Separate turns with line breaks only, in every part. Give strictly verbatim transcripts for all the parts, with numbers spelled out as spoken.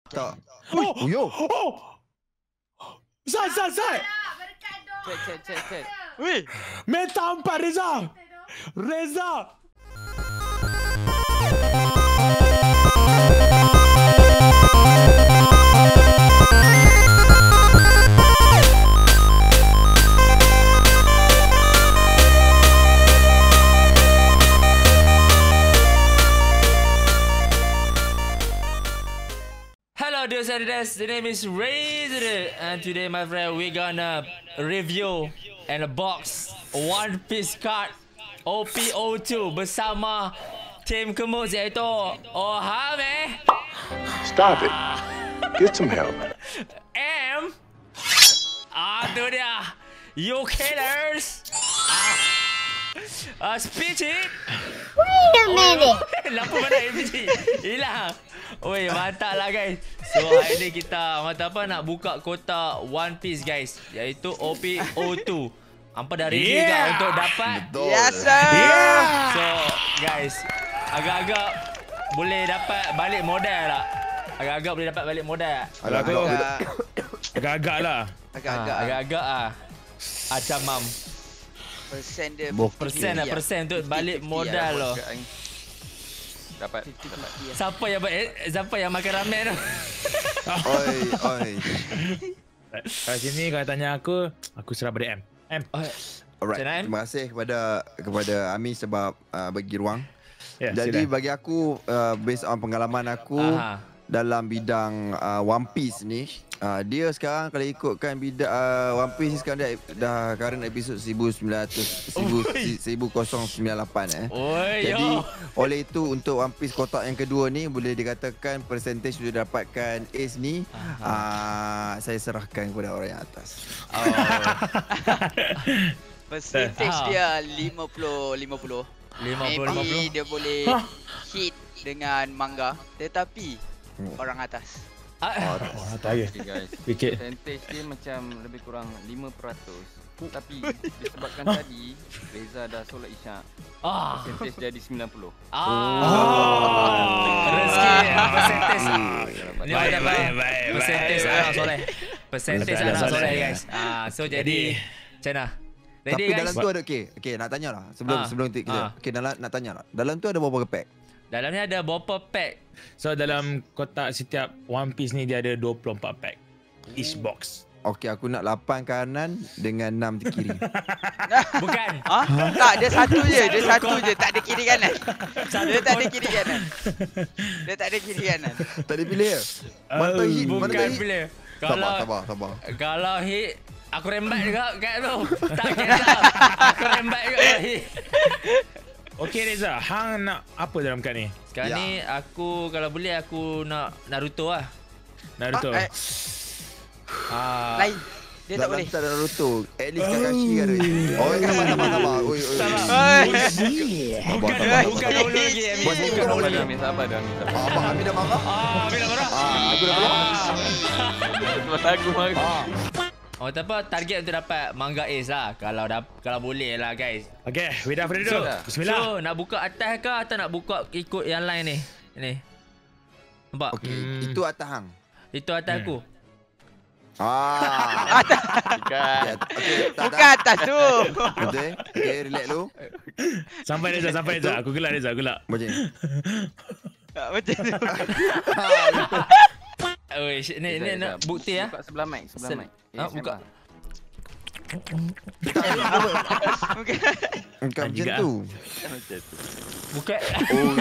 Tak.
Oh,
yo.
Oh. Zat, Zat, Zat.
Cek, cek, cek, cek.
Wih.
Meta empat Reza. Reza.
Hello, dear Saturdays. The name is Razor, and today, my friend, we're gonna review and box One Piece card O P O two bersama tim Kemus iaitu Ohame.
Stop it. Get some help.
M. Ah, tu dia. You killers. Ah. Uh, speech it.
Wait a minute.
Lampu mana M G? Hilang. Oi, mantap lah guys. So hari ni kita mantap apa nak buka kotak One Piece guys, iaitu O P O two. Hampa dah ready yeah. juga untuk dapat.
Yes sir.
Yeah.
So guys, agak-agak boleh dapat balik modal tak? Agak-agak boleh dapat balik modal tak?
Agak-agak. Agak-agak lah.
Agak-agak.
Ha, agak-agak ah. Macam mam.
Persen dia.
Persen lah, persen untuk balik modal loh.
Dapat. Dapat.
Siapa yang eh, siapa yang makan ramen tu?
Oi, oi.
Kat sini kalau tanya aku, aku serah pada M. M.
Alright. Terima kasih kepada kepada Ami sebab uh, bagi ruang.
Yeah,
Jadi
sila.
bagi aku uh, based on pengalaman aku
Aha.
dalam bidang uh, One Piece ni, uh, dia sekarang kalau ikutkan bidang uh, One Piece sekarang dah, dah current episod seribu sembilan ratus seribu sembilan puluh lapan eh.
Oi,
Jadi
yo.
oleh itu untuk One Piece kotak yang kedua ni boleh dikatakan percentage sudah dapatkan ace ni uh, saya serahkan kepada orang yang atas.
Oh.
Percentage
Ah.
dia lima puluh lima puluh.
lima puluh lima puluh.
Maybe dia boleh hit dengan manga, tetapi
Hmm.
orang atas.
Ah,
Oh, tak ya.
Okay guys.
Fikir.
Percentage dia macam lebih kurang lima peratus. Tapi disebabkan tadi Reza dah solat isyak,
ah.
percentage jadi sembilan puluh.
Ah. Rezeki percentage. Ni
Baik,
ada
baik, baik,
percentage
baik,
anak
baik.
soleh. Percentage
Betul,
anak
soleh.
soleh guys. Ah, so jadi macam mana? Ready
Tapi
guys?
dalam tu ada okey, okey nak tanya lah sebelum
Ah.
sebelum kita.
Ah.
Okey dalam nak tanya lah. Dalam tu ada berapa pack?
Dalam ni ada berapa pack?
So dalam kotak setiap One Piece ni dia ada dua puluh empat pack. Each box.
Okey aku nak lapan kanan dengan enam di kiri.
Bukan.
Ha? Tak, dia satu je, dia satu je, tak ada kiri kanan. Dia tak ada kiri kanan. Dia tak ada kiri kanan.
Tak ada pilih ya? Mana tahu hit, mana
Bukan
tahu hit.
bila.
Sabar,
Kalau
sabar, sabar.
kalau hit aku rembat juga kat tu. Tak kisah. Aku rembat juga kalau hit.
Okey Reza, hang nak apa dalam kad ni?
Sekarang
Ya.
ni aku kalau boleh aku nak Naruto lah.
Naruto.
Ah, eh,
Ah.
lain. Dia tak
Dalam
boleh.
tu ada Naruto. At least Kakashi ada. Oh, sabar, sabar, sabar. Oi, oi.
Sabar.
Oi.
Bukan
sabar,
bukan
sabar.
dahulu lagi. Amin.
Buat
Bukan
ikut
dahulu
Sabar
lagi.
dah, Amin. Sabar dah, Amin. Sabar.
Ah, Abang Ami dah marah.
Ah, bila marah?
Ah, aku dah marah.
Buat lagu marah.
Ah.
Oh, tak apa, target untuk dapat manga ace lah. Kalau dah kalau boleh lah guys.
Okey, without further ado. Bismillah.
So, nak buka atas ke atau nak buka ikut yang lain ni? Ni. Nampak?
Okey,
Hmm.
itu atas hang.
Itu atas
Hmm.
aku.
Ah.
Bukan.
Okey, tak
Bukan
tak.
atas tu.
Betul. Okey, relax dulu.
Sampai Reza, sampai Reza. Aku gelak Reza, gelak.
Macam ni.
Macam tu.
Oi, ni ni nak bukti ah.
Buka sebelah mic, sebelah
Sen-
mic.
Ah, buka.
Bukan.
Engkau macam
juga.
tu.
Macam tu.
Buka.
Oh.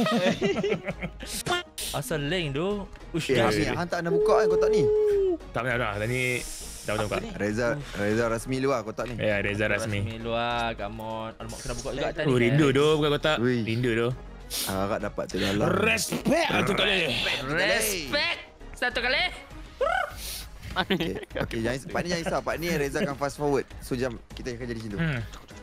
Asal link tu. Ush,
Eh,
guys.
Ami, hang tak nak buka kan kotak ni?
Tak payah dah. Tadi dah betul buka.
Reza, Reza rasmi luar kotak ni.
Ya, Reza rasmi.
Luar, come on. Alamak, kena buka juga tadi.
Oh, rindu tu buka kotak.
Ui.
Rindu tu.
Harap dapat tu dalam.
Respect satu kali.
Respect. Satu kali.
Okey, okey, jangan part ni jangan risau. Part ni Reza akan fast forward. So jam kita akan jadi situ.
Hmm.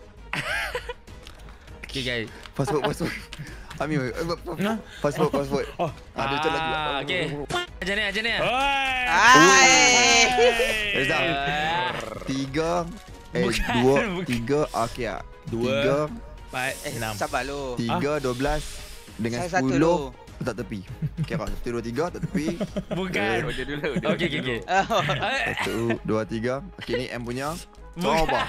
Okay guys.
Fast forward, fast forward. Ami, eh,
Nah.
fast forward, fast forward.
Oh.
Ah, dia macam lagi.
Ah, okay. Macam ni, macam ni.
Oi.
Hai.
Reza.
Ah.
Tiga. Eh,
Bukan,
dua,
bukan.
tiga. Okey ah.
Dua.
Tiga,
Empat,
Eh,
enam.
sabar lu.
tiga, dua belas. Dengan
Saya satu
sepuluh.
dulu.
Tak tepi. Kira satu, dua, tiga, tak tepi.
Bukan.
Oh, dia dulu. dia
Okey, okey,
dulu.
okey.
Satu, dua, tiga. Okey, ni M punya. Kau apa?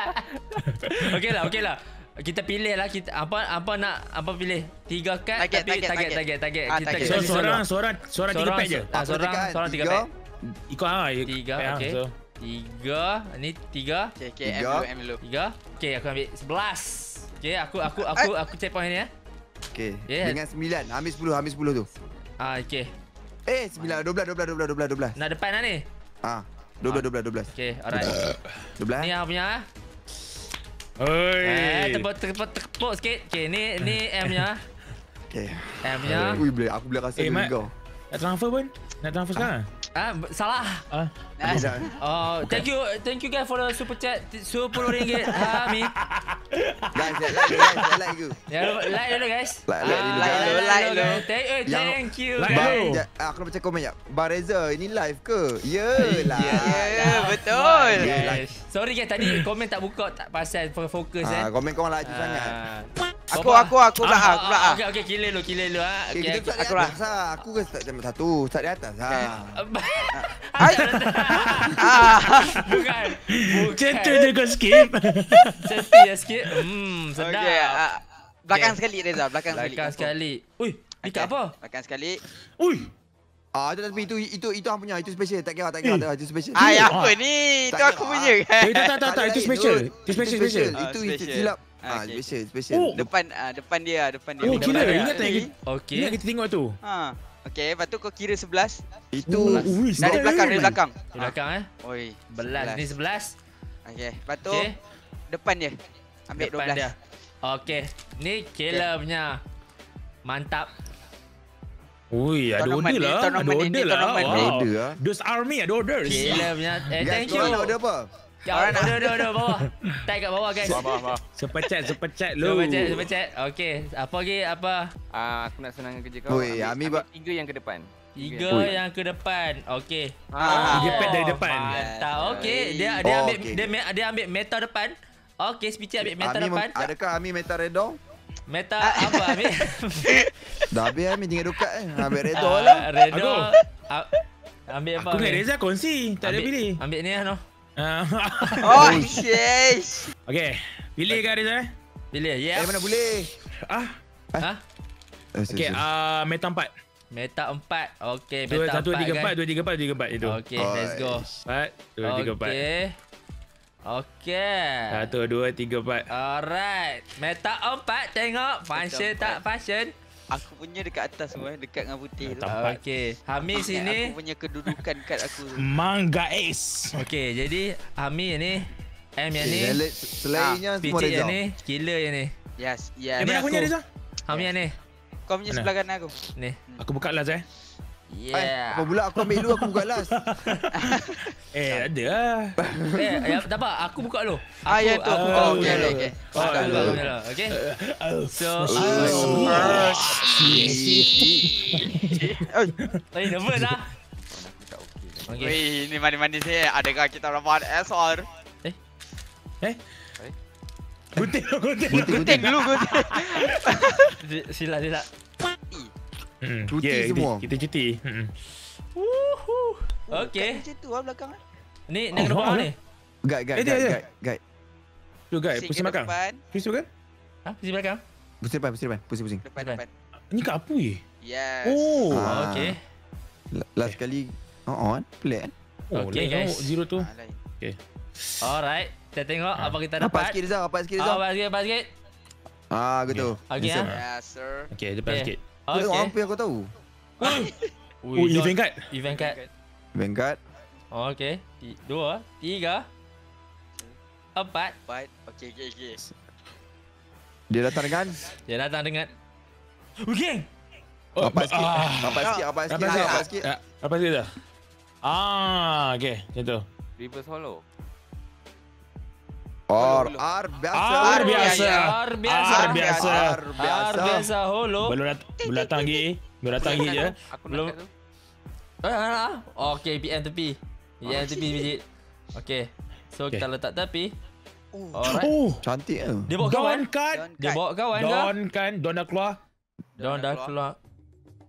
Okey lah, okey lah. Kita pilih lah kita apa apa nak apa pilih. Tiga kad
Target,
tapi
target,
target
target.
target target.
Ah,
Kita
target.
So,
kasi
seorang,
solo.
seorang, seorang tiga pack je.
Ah, seorang
tekan?
seorang tiga
Tiga.
pack.
Ikut ah.
Tiga,
pack ah,
okey.
so.
Tiga, ni tiga.
Okay, okay, M
Tiga.
dulu, M dulu.
Tiga. Okey, aku ambil sebelas. Okey, aku aku aku aku check point ni ya.
Okey.
Yeah.
Dengan sembilan. Ambil sepuluh, ambil sepuluh tu.
Ah, okey.
Eh, sembilan. Dua belas, dua belas, dua belas, dua belas, dua belas.
Nak depan lah ni.
Ah, dua belas, dua belas, dua belas.
Okey, alright.
Dua belas.
Ni yang punya ah.
Oi.
Eh, tepuk tepuk tepuk sikit. Okey, ni ni M nya.
Okey.
M nya.
Ui, boleh. Aku boleh rasa
Eh,
dengan
Mat.
kau.
Nak transfer pun? Nak transfer sekarang?
Ah, salah.
Ah.
Nice.
Oh, thank you thank you guys for the super chat sepuluh ringgit. Ha, Mi.
Guys, like, like, guys, like, like you.
Ya, like dulu guys.
Like, like dulu,
Ah,
guys.
Like,
like
dulu.
dulu. Thank eh,
Yang-
thank you.
Like
Bang,
dulu.
ja, aku nak baca komen jap. Bang Reza, ini live ke? Yelah.
Ya, betul.
Guys. Sorry guys, tadi komen tak buka tak pasal fokus eh.
Ah, komen kau orang laju sangat.
Ah.
Aku, aku, aku pula ah, aku pula ah.
Okey okey, killer dulu, killer dulu ah.
Okay,
Okey.
kita start
aku
di
lah.
atas lah. Aku kan start jam satu. Start di atas lah.
Hai. Ah.
Bukan.
Macam tu je kau skip.
Seti ya sikit. Hmm, sedap.
Okey, ah, belakang
Okey.
sekali Reza, belakang sekali.
Belakang sekali. Ui, ni kat apa?
Belakang sekali.
Ui.
Ah, itu tapi itu itu itu hang punya. Itu special. Tak kira, tak kira. tak kira. Itu special.
Ai
Ah.
apa ni? Itu
Tak
aku
kira.
punya
Eh,
kan.
tak, tak, tak, tak. Itu special. Itu special, special.
Ah,
Itu itu
special.
silap.
Ah,
Ah,
okey.
special, special.
Oh.
Depan ah, depan dia, depan dia.
Oh,
Depan
kira.
dia.
Ingat tak?
Lagi.
Okey.
Ingat kita tengok tu.
Ha. Okey, lepas tu kau kira sebelas.
Itu
Ui,
Dari
sedap
belakang,
ni.
dari belakang.
Di belakang eh.
Oi,
Belas. Ni sebelas.
Okey, lepas tu
Okey.
depan dia. Ambil dua
Depan
belas.
dia. Okey. Ni killer punya. Mantap.
Ui, ada
Tournament
order
ni,
lah. Ada
tournament ni,
order lah.
tournament
ni.
Wow.
Order lah.
Those army ada orders.
Killer punya. Eh,
Guys,
thank you.
korang nak order apa?
Orang nak order, order bawah. Tag kat bawah guys.
Bawah, bawah, bawah.
Sepecat, sepecat lu.
Super chat, super chat. Okey. Apa lagi? Apa?
Ah, aku nak senangkan kerja kau.
Oi, Ami
ambil
ba-
tiga yang ke depan.
Tiga
Ui.
yang ke depan. Okey.
Ah,
Tiga pack dari depan.
Mantap. Okey. Dia
Oh,
dia ambil
okey.
dia me- dia ambil meta depan. Okey, Speedy ambil meta
Ami,
depan.
mem- adakah Ami meta redor?
Meta apa ambil?
Dah habis Ami tinggal dekat eh. Ambil redor lah.
Ah, Redo.
Aku.
A- Ambil apa?
Aku dengan
ambil?
Reza kongsi. Tak ada
Ambil-
pilih.
Ambil ni lah noh.
Ah.
Oh, yes.
Okay. Pilih kan Reza?
Pilih.
Eh,
Ya.
mana boleh?
Ah.
Ha?
Eh, sorry,
Okay.
sorry.
Ah, meta empat.
Meta empat. Okey,
Dua,
meta
satu,
empat.
tiga,
guys.
empat. Dua, tiga, empat. Dua, tiga, empat. Itu.
Okey, let's go.
Empat. Dua, tiga, empat.
Okey. Okey.
Satu, dua, tiga, empat.
Alright. Meta empat. Tengok. Function
Meta
tak
empat.
function.
Aku punya dekat atas semua, dekat dengan putih tu.
Meta empat.
Okey. Hami
Aku
sini.
punya kedudukan kad aku.
Mangga Ace.
Okey, jadi Hami yang ni. M yang ni.
Okay, selainnya semua
Picit
Reza.
yang ni. Killer yang ni.
Yes,
Eh,
yes.
mana aku punya
aku.
Reza?
Hami yang ni.
Kau punya
Mana?
sebelah kanan aku.
Ni.
Aku buka last eh.
Eh,
Yeah.
apa pula aku ambil dulu aku buka last.
Eh, ada lah.
Eh, ya, tak apa. Aku buka dulu.
Ah, ya tu.
aku-
Oh, okey,
oh,
okey, okey.
Oh,
Aku
ada.
buka dulu. Okey. So,
Oi,
eh, nervous lah. Okey.
weh, ni mandi-mandi sini. Adakah kita dapat S R?
Eh? Gunting, gunting.
Gunting dulu, gunting.
Sila, sila.
Hmm,
Cuti
ya, kita-
semua.
Kita cuti. Hmm.
Okey.
Macam tu lah belakang lah.
Ni nak kena
Oh,
buat
oh.
ni.
Guide, guide,
Eh, dia,
guide,
dia.
guide, guide.
Tu guys,
Pusing
pusing
ke
belakang.
depan.
Pusing kan?
Ha, di belakang.
Pusing depan, pusing depan. Pusing, pusing.
Depan,
Depan.
depan.
Ni kat apa ye?
Yes.
Oh.
Ah.
Okey.
La- Last kali. Oh, on. Pelik kan?
Oh,
Okey,
lain
guys.
tau, zero tu.
Ah, lain.
Alright. Kita tengok apa kita
Rapat
dapat.
sikit Rizal, rapat sikit Rizal.
Apa sikit, apa sikit.
Ah, gitu.
Okey,
Bisa.
ah.
Yes, sir.
Okay, depan
Okay.
sikit.
Kau tengok
Okey.
apa yang kau tahu?
Oh, event card.
Event card.
Vanguard.
Okey. Ti- Dua, tiga, empat.
Empat. Okey, okey, okey.
Dia datang dengan
Dia datang dengan. Okey.
Oh,
rapat sikit.
ah.
Rapat sikit, rapat sikit.
Rapat sikit.
Rapat sikit.
Ah, Rapat sikit dah. Ah, okay, macam tu.
Reverse hollow.
Or R biasa.
R biasa.
R biasa.
R biasa.
R biasa.
R biasa holo.
Belum dat belum datang lagi. Belum datang lagi je.
Aku nak
Belum.
kat tu.
Ah, ah, ah. Okey, P M tepi. P M tepi biji. Okey. So
Okay.
kita letak tepi.
Oh.
Alright.
Oh,
Cantik ke?
Dia bawa kawan.
Don kan.
Don
Dia
cut.
bawa kawan ke?
Don kan. Don dah keluar.
Don dah keluar.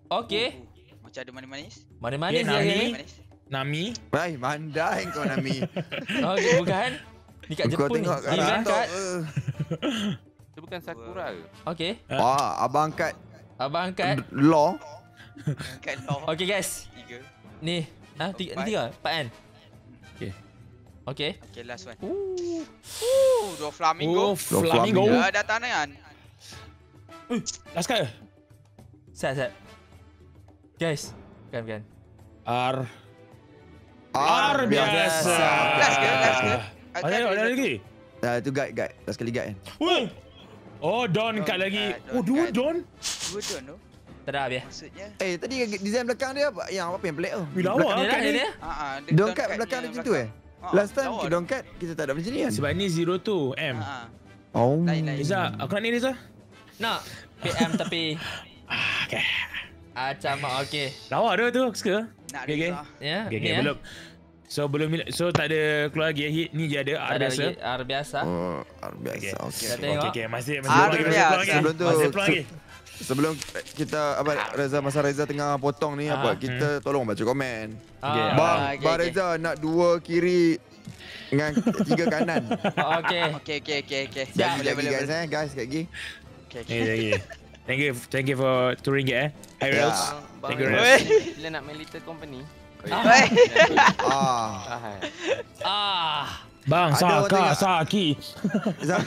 Okay.
Macam ada manis-manis.
Manis-manis
Okay,
dia
Nami.
ni.
Manis.
Nami.
Baik, mandai kau Nami.
Okay, bukan. Ni kat
Kau
Jepun ni.
tengok kat
Ni kan
laptop
kat.
ke?
Itu bukan Sakura ke?
Okay.
Wah, abang angkat
Abang angkat.
law.
Angkat law.
Okay guys.
Tiga.
Ni. Ah, tiga, ni tiga. Empat kan?
Okay.
Okay.
Okay, last one.
Ooh.
Ooh, dua flamingo.
Oh, flamingo.
Uh, datang dengan.
Last card.
Set, set. Guys. Bukan, bukan.
R.
R
R biasa.
Last ke? Last ke?
Ada ada ada lagi.
Dah tu guide guide. Dah sekali guide kan.
Woi. Oh, Don
Don
kat lagi.
card, Don
Oh, dua
card.
Don.
Dua don tu.
Tak ada habis.
Maksudnya.
Eh, tadi design belakang dia apa? Yang apa yang pelik tu?
Wih, lawa
Belakang-
ah
Ni lah,
kat
ni
ni.
dia.
Ha ah,
Dongkat belakang dia macam tu eh? Last time dongkat kita tak ada macam ni kan?
Sebab ni zero two M.
Ha.
Oh.
Lain, lain.
Riza, aku nak ni Riza.
Nak. P M tapi.
Okay.
Macam okay.
Lawa dia tu, aku suka.
Nak
Okay, okay.
Reza.
Ya.
Okay,
ni
okay,
eh.
belum. So belum so tak ada keluar lagi hit ni je ada
Tak
R
ada
biasa.
lagi. R biasa.
Oh, R biasa.
Okay.
Okey.
Dah
Okay.
tengok.
Okay, okay, masih masih
R
keluar lagi, masih
biasa.
keluar lagi.
Sebelum tu,
Masih keluar lagi.
Sebelum kita apa Reza masa Reza tengah potong ni apa
Ah,
kita tolong baca komen.
Okay.
Ah,
Bang,
okay,
Bang
okay.
Reza nak dua kiri dengan tiga kanan.
Oh, okay.
Okey, okey, okey, okey.
Siap,
Lagi
boleh,
lagi
boleh,
guys
boleh.
eh, guys kat lagi.
Okey,
Ni
okey.
lagi. Thank you, thank you for two ringgit eh. Hi
Ya.
Rails.
Bang,
Thank you,
Ray.
Rails.
Bila nak main Little Company.
Ah.
Oi.
Ah.
Ah,
Ah.
Bang,
Ada orang
Saka,
tengok.
Saki.
Zam.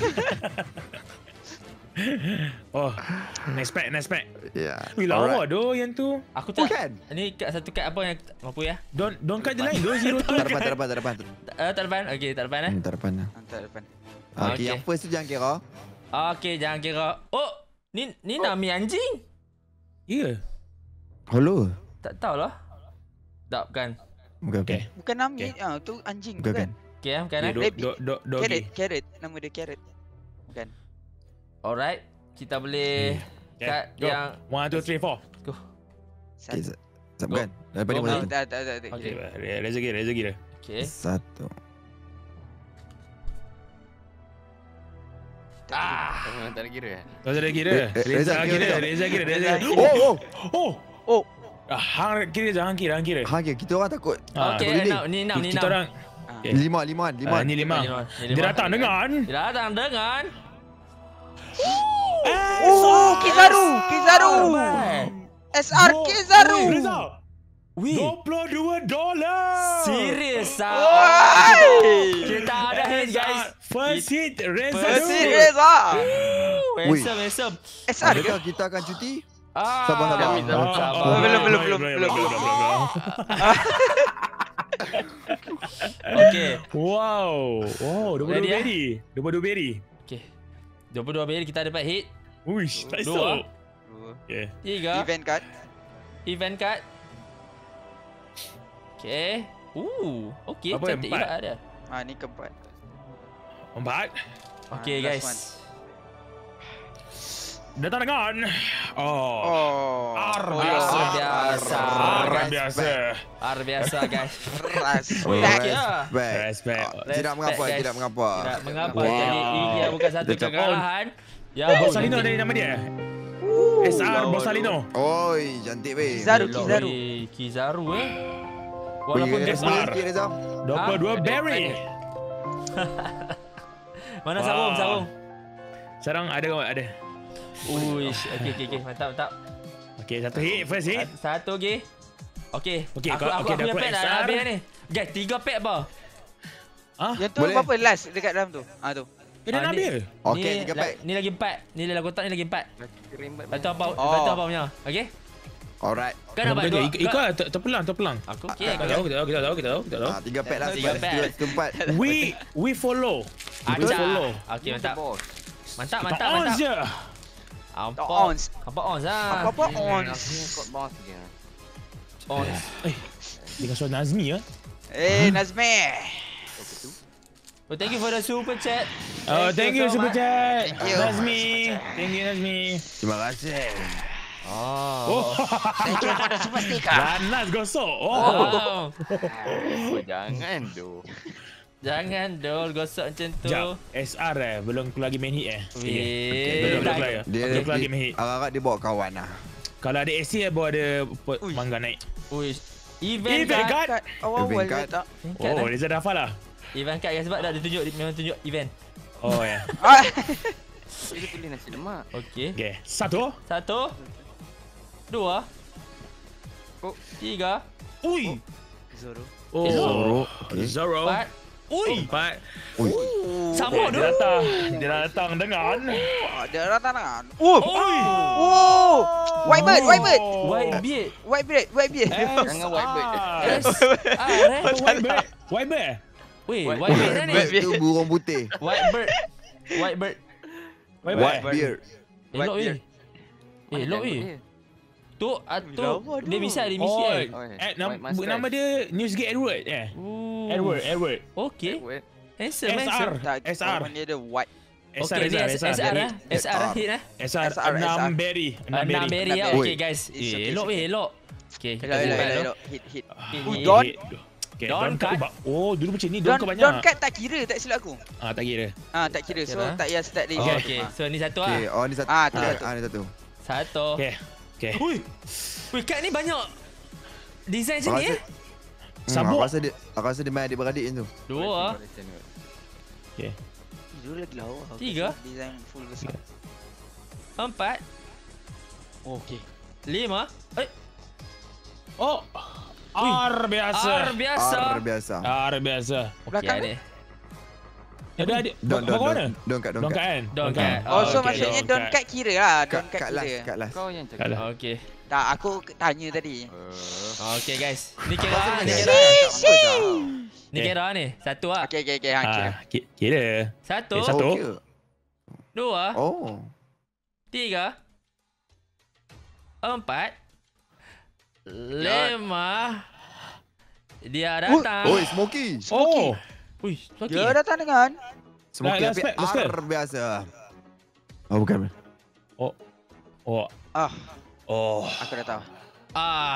Oh, next pack, next pack.
Ya.
Wih, lawa doh yang tu.
Aku tak.
Bukan.
Ni kad satu kad apa yang mampu ya?
Don't don't cut the line, doh zero two.
Tak depan, tak depan, tak depan.
Uh, tak depan. Okey, tak depan eh.
Hmm, tak depan lah.
Hantar depan.
Okey,
Okey.
yang first tu jangan kira.
Okey, jangan kira. Oh, ni ni Nami anjing.
Ya.
Holo.
Tak tahulah. Tak bukan.
Bukan.
Okay.
Bukan Nami, ah tu anjing
Bukan.
bukan.
Okey, eh, bukan eh.
Do
Rabbit.
do do do.
Carrot, carrot. Nama dia carrot. Bukan.
Alright. Kita boleh kad
Go.
yang
One, two, three, four.
go.
Okay,
Satu.
Zam bukan. Daripada
Go,
mana
go.
tu?
Tak, tak, tak, tak.
Okey.
Okay, Reza gila, Reza gila.
Okey.
Satu.
Ah.
tak ada kira eh?
Reza dah kira.
Eh, eh,
Reza
Reza
kira,
kira.
Reza kira, Reza
Reza
kira.
kira.
Oh, oh. Oh.
Oh.
Ah, hang kira jangan kira, hang kira.
Ha, okay, kita orang takut.
Ah,
Okey,
boleh.
enam, ni enam, ni
Kita
enam.
orang
Okay.
Lima, lima, lima.
Ah, ni lima.
Ni lima, ni
Dia
lima.
datang dengan
Dia datang dengan
Oh, Kizaru, Kizaru. S R Kizaru.
Reza.
Wih.
dua puluh dua dolar.
Serius ah.
Oi.
Kita ada hit guys.
First hit Reza.
First
dulu.
hit.
Reza.
Ui.
Handsome, handsome.
S R ke?
Adakah kita akan cuti?
Ah.
Sabar, sabar.
Ah,
Sabar.
ah,
Belum, belum, belum,
belum,
belum,
belum, belum.
Okey.
Wow. Wow, dua puluh
Ready,
dua
eh?
berry. dua puluh dua berry.
Okey. dua puluh dua berry kita dapat hit.
Uish, tak
Dua.
esok. Okay.
Tiga.
Event card.
Event card. Okey. Uh, okey,
Apa yang
cantik
empat?
juga ada.
Ah, ni keempat.
Empat.
Okey
last
guys.
one.
Datang dengan. Oh.
Oh.
R
Oh,
biasa.
R biasa.
R biasa.
R biasa guys.
Ras.
Respect.
Respect.
Respect.
Oh, Tidak mengapa,
guys.
tidak mengapa.
Tidak mengapa
Wow.
jadi ini dia bukan satu
Dia cakap,
kekalahan. Ya,
Borsalino dari nama dia. S R Borsalino.
Oi, cantik weh.
Kizaru,
Elok,
Kizaru.
weh. Kizaru eh.
Walaupun
Walaupun
dia
dia
S R.
boleh sikit Reza.
dua puluh dua
Ah,
berry.
Mana
Wow.
sabung, sabung.
Sekarang ada ada.
Uish, okey okey okey, mantap mantap.
Okey, satu hit, first hit.
Satu lagi. Okey.
Okey,
aku
kau-
aku
okey,
aku
dah
punya
aku
pack dah
S R.
habis ni. Guys, tiga pack apa?
Ah,
Yang tu
Boleh.
apa last dekat dalam tu? Ah tu.
eh, dah
Ah,
nak
ni-
habis.
Okey,
Ni
tiga
la-
pack.
Ni lagi empat. Ni dalam kotak ni lagi empat.
Kerimbat
Lepas tu apa?
Oh.
Lepas tu apa punya? Okey?
Alright.
Kau nak buat dua.
Ikut ikut ter- terpelang, terpelang.
Aku
Ah,
okey.
Kita tahu, kita tahu, kita tahu, kita tahu, kita tahu.
Ah, tiga pack lah.
Tiga
Tiga
pack.
pack. Tempat.
We we follow. We
Acak.
follow.
Okey, mantap.
bos.
Mantap,
Kita
mantap,
on
mantap.
je.
Ampak.
ons.
Apa ons ah?
Apa-apa ons.
Aku ni kot bos je.
Ons.
Eh, dengan suara Nazmi ya.
Eh, Nazmi.
Oh, thank you for the super chat.
Oh, thank you
so
super
much.
chat.
Thank you.
Nazmi. Thank you Nazmi.
Terima kasih.
Oh.
Oh.
Thank you for the super sticker.
Ganas gosok. Oh.
Wow.
Oh, jangan tu.
Jangan dol gosok macam tu.
Jap, S R eh belum keluar lagi main hit eh.
Weh,
Belum
dah-
keluar ya.
Dia,
Belum keluar lagi main
dia
hit.
agak-agak dia bawa kawan lah.
Kalau ada A C baru ada pot
Ui.
mangga naik.
Ui. Event
Event
card.
card.
Awal-awal
Event
dia
card.
tak.
Event card
Oh,
lah.
Reza dah hafal lah.
Event card kan sebab dah dia tunjuk, dia memang tunjuk event.
Oh ya.
Ah,
Dia tulis nasi lemak.
Okey.
Okay. Satu.
Satu. Dua.
Oh.
Tiga.
Ui.
Zoro.
Oh.
Zoro. Okay.
Zoro.
Empat. Ui.
Empat.
Ui.
Sama
Dia
tu.
datang. Dia datang dengan.
Oh, dia datang tangan. Oh.
Ui.
Oh. White bird, white bird.
White beard.
White bird, white bird.
Jangan white bird.
Yes. Ah, eh.
White bird. White bird.
Weh,
White
white bird dah ni.
Bird tu burung putih.
White bird. White bird.
White
White
bird.
beard.
Elok
White
weh. Eh, elok weh. Tu, ah, tu.
Lama tu.
Dia bisa, dia misi
Oh,
kan.
Oh,
eh, nama,
White mustache.
nama dia Newsgate Edward. Eh.
Ooh.
Edward, Edward.
Okay.
Edward.
Handsome,
S R.
handsome.
Tak,
S R.
komen dia ada white.
S R,
Okay, ni
S R,
S R lah. S R lah hit lah.
S R,
S R,
enam
S R.
berry. Enam
Enam
berry.
berry lah.
Enam
Okay
berry.
guys.
It's
Eh,
okay,
elok
it's
weh, elok. Okay, kita
Elok, elok,
simpan
elok,
tu.
elok. Hit, hit.
Ah,
Oh,
hit,
Don.
hit. Okay,
Don
Don
cut.
kat. Oh, dulu macam ni. Don
Don,
ke
Don
banyak?
cut tak kira, tak silap aku.
Ah, tak kira.
Ah, tak kira. So,
Kira.
tak payah start dari.
Okay,
Oh,
okay.
Ah.
So, ni satu
Okay,
lah.
oh ni satu.
Ah, tu
Ah,
satu.
ah, ni satu.
Satu.
Okay. Okay.
Ui. Ui, kad ni banyak design
Aku
macam ni
rasa,
eh.
hmm,
Sabuk.
aku rasa dia, aku rasa dia main adik-beradik macam tu.
Dua.
Okay.
Dulu lagi lawa. Aku
Tiga.
rasa Design full besar.
Empat.
Oh, okay.
Lima. Eh,
Oh. R biasa.
R biasa.
R biasa.
R biasa.
Okay,
Belakang
ada.
Ada ada.
Don, don,
Bawa mana?
don. Don kat, don
Don
kat.
kat kan?
Don kat.
Oh, so
okay,
maksudnya
don
Don
kat.
cut kira lah. Don
Kat,
cut
kat last,
kira.
kat last.
Kau yang
Kat
cakap.
last.
Okay.
Tak, aku tanya tadi.
Uh,
Okay guys. Ni kira ah, ni
Okay.
kira. Ni
Okay.
kira ni. Satu lah.
Okay, okay, okay. Ha, kira.
Ah, ki- kira.
Satu.
Eh, satu.
Oh, kira.
Dua.
Oh.
Tiga. Empat. Lima. Dia datang.
Oh, Smokey.
Oh.
Ui, lagi.
Dia datang dengan.
Smokey
Last
tapi
spell, last spell.
R biasa. Oh, bukan.
Oh. Oh.
Ah,
Oh.
aku dah tahu.
Ah.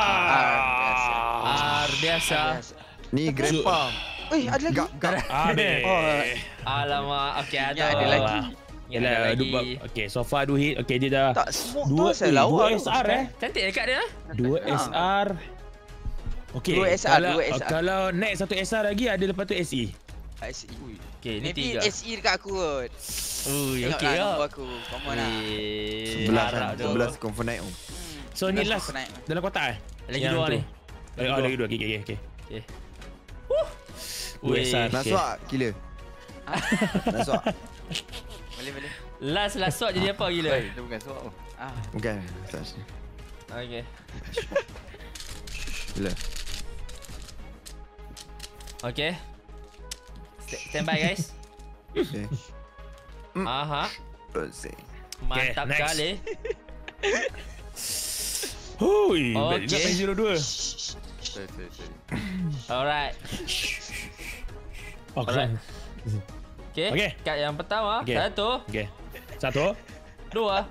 Ah.
R biasa.
Biasa.
Ni grandpa.
Weh, ada lagi.
Gap, gap.
Habis.
Alamak. Okay, ada.
Ni ada lagi.
Yalah,
Ada
dua,
lagi.
okay, so far dua hit. Okay, dia dah
Tak, smoke tu
dua,
asal
eh,
lawa
dua
tu.
S R eh.
Cantik dekat dia.
Dua S R. Okay,
Dua S R,
kalau,
dua S R.
kalau next satu S R lagi, ada lepas tu S E.
S E.
Okay, ni
Maybe
tiga.
S E dekat aku kot.
Ui,
Tengoklah
okay lah.
nombor aku. Common lah.
Eh,
Sebelas
harap
kan.
tu.
Sebelas confirm naik. Oh.
So ni
Sebelas
last
aku naik.
dalam kotak eh?
Lagi
Yang
dua
tu.
ni.
Lagi oh, lagi dua. Okay, okay, okay.
Okay.
Dua S R.
Nak
Okay.
swap killer. Nak swap.
Boleh, boleh.
Last last shot jadi apa gila?
Itu bukan soal.
Ah,
Bukan. Tak sini.
Okay.
Gila.
Okay. St- Stand by guys.
Okay.
Aha.
Rosé.
Mantap
next.
kali.
Hui,
Okay.
okay. main zero dua.
Sorry, sorry, sorry.
Alright.
Oh,
Alright.
keren.
Okay.
Okay.
Kad yang pertama.
Okay.
Satu.
Okay. Satu.
Dua.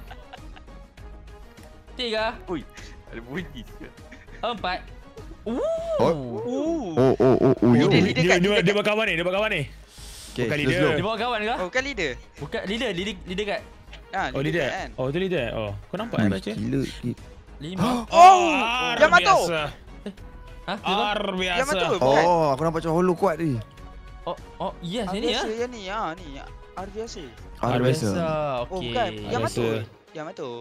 Tiga.
Ui, ada bunyi sikit.
Empat.
Oh.
Ooh.
Oh, oh, oh, oh, yo.
Dia
Dia,
leader
dia,
kat,
dia,
leader
dia
kat.
buat kawan ni, dia buat kawan ni.
Okay,
Bukan
slow,
leader.
slow.
Dia bawa kawan ke?
Oh, bukan leader.
Bukan leader, leader, leader kad.
Ah,
Oh, leader.
kan.
Oh, tu leader. Oh, kau nampak
Ui,
eh baca?
Gila.
Lima.
Oh,
R
Yamato.
biasa.
Ha? Dia
R biasa.
Yamato. Bukan.
Oh, aku nampak macam holo kuat tadi.
Oh, oh, yes,
R
ini ya.
biasa yang ni, ah ni. R biasa.
R biasa.
Oh,
Okey.
bukan.
R
Yamato.
biasa.
Yamato.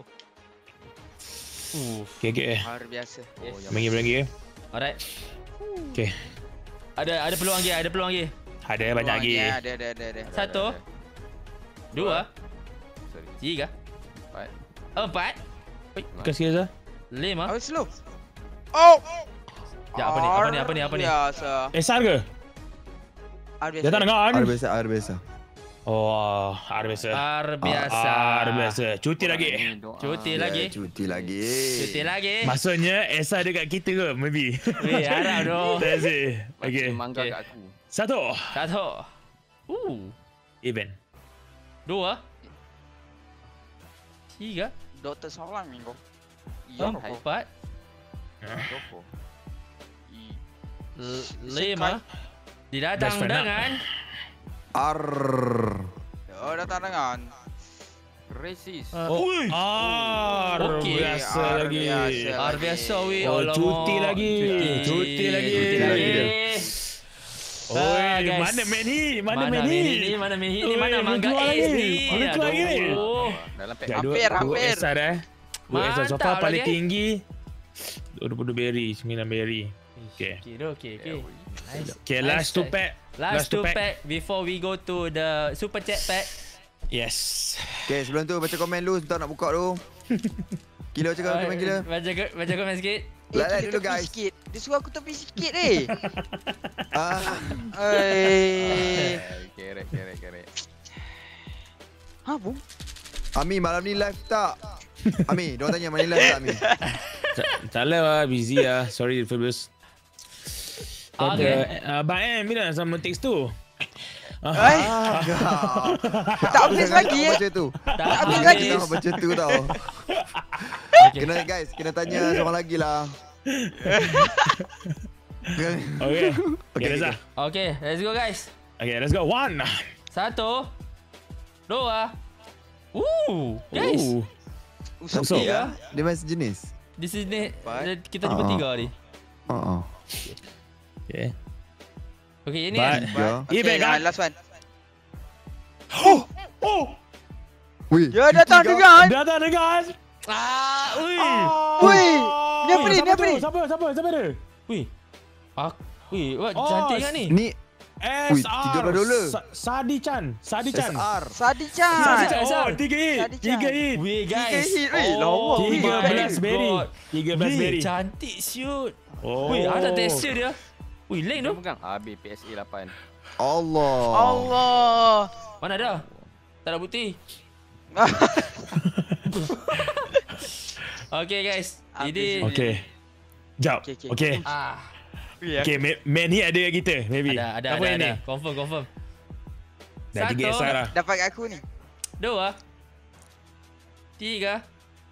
Uh,
Okay, okay.
R biasa. Yes.
Bagi lagi eh.
alright.
Okay.
Ada ada peluang lagi, ada peluang lagi.
Ada banyak lagi.
Ya, ada, ada, ada, ada.
Satu. Dua.
Sorry.
Tiga.
Empat.
Empat.
Kau sikit Zah.
Lima.
Oh, slow. Oh.
Sekejap, apa ni? Apa ni? Apa ni? Apa ni?
Biasa.
S R ke?
R biasa.
Dia tak dengar
R
kan?
biasa, R biasa.
Oh, R biasa.
R biasa.
R biasa. Cuti lagi.
Ini doa.
Cuti
Ya,
lagi.
Cuti lagi.
Cuti lagi.
Maksudnya S R dekat kita ke? Maybe.
Weh, harap doh.
That's it.
Macam
Okay.
mangga
Okay.
kat aku.
Satu.
Satu. Uh.
Event.
Dua. Tiga.
Doktor Solang ni kau. Ya, kau.
Empat.
Toko.
l- Lima. Dia datang
Best friend lah.
dengan
R.
Oh, datang dengan.
Racist.
Oh, R
Okey.
biasa
R
lagi.
biasa.
R biasa weh.
Oh,
Alamak.
cuti lagi. Cuti lagi.
Cuti lagi.
Oi,
Ah, guys.
mana man ni? Mana
Mana
man
main
ni?
ni? Mana main ni?
Oi,
Mana
belum
mangga
keluar
Ace
lagi.
ni?
Belum keluar lagi.
Aduh.
Dalam pack.
Dah dua,
Hampir,
dua
hampir.
S R eh. Dua S R. So far
Mantap
paling
lagi.
tinggi dua puluh berry, sembilan berry. Okay.
Okay, okay, okay. Nice.
Okay, last
Nice,
two
nice.
pack.
Last two pack before we go to the super chat pack.
Yes.
Okay, sebelum tu baca komen dulu. Sebentar nak buka dulu. Gila cakap komen gila.
Baca baca komen sikit.
Eh,
Lalat
kita
dulu,
tepi
guys.
sikit. Dia suruh aku tepi sikit eh.
Ah,
Eh.
Kerek, kerek, kerek.
Ha, bum.
Ami, malam ni live tak? Ami, diorang tanya malam ni live tak, Ami?
Tak lah, busy lah. Sorry, Fabius.
Okay.
Uh, Abang M, bila nak sama teks tu?
Ai,
Ah,
tak habis lagi eh.
Baca tu.
Tak
habis lagi.
Kita nak baca tu tau. Kena guys, kena tanya seorang lagi lah.
Okay. Okay,
Okay,
let's go.
Okay, let's go guys.
Okay, let's go. One.
Satu. Dua. Woo, guys.
Ooh.
Usuk
So,
dia.
Dia masih jenis.
Di sini
Empat.
kita jumpa
Ah.
tiga ni.
Oh, oh.
Okay.
Okay, ini
But-
kan.
Ya.
Eh, back
ah,
kan?
last one.
Oh! Oh!
Wih,
Dia datang
tiga.
dengan.
Dah tak dengar?
Ah, ui.
Wih, ni apa ni? Ni apa ni?
Siapa? Siapa? Siapa dia?
Ui. Ah, ui, wah
Oh,
cantik kan ni?
Ni Ui,
S R.
tiga belas dolar.
Sa- Sadi Chan. Sadi Chan.
S R.
Sadi
Sadi
Chan.
Chan. Oh, tiga hit.
Sadi Chan.
Tiga hit.
Weh guys.
Tiga hit, weh. Lawa, weh.
Tiga
my
belas berry.
God.
Tiga belas
Weh,
berry.
cantik siut.
Oh.
Weh, ada texture dia. Weh, lain
Dia
tu.
pegang A B P S A lapan.
Allah.
Allah.
Mana ada? Tak ada bukti. Okay guys. Jadi
Okay. Jap.
Okay, okay.
Okay.
ah,
Okay, man, man hit ada kat kita, maybe.
ada ada
Apa
ada,
yang
ada.
ni?
Confirm confirm.
Dah tiga S
Satu.
R lah.
Dapat kat aku ni.
Dua. Tiga.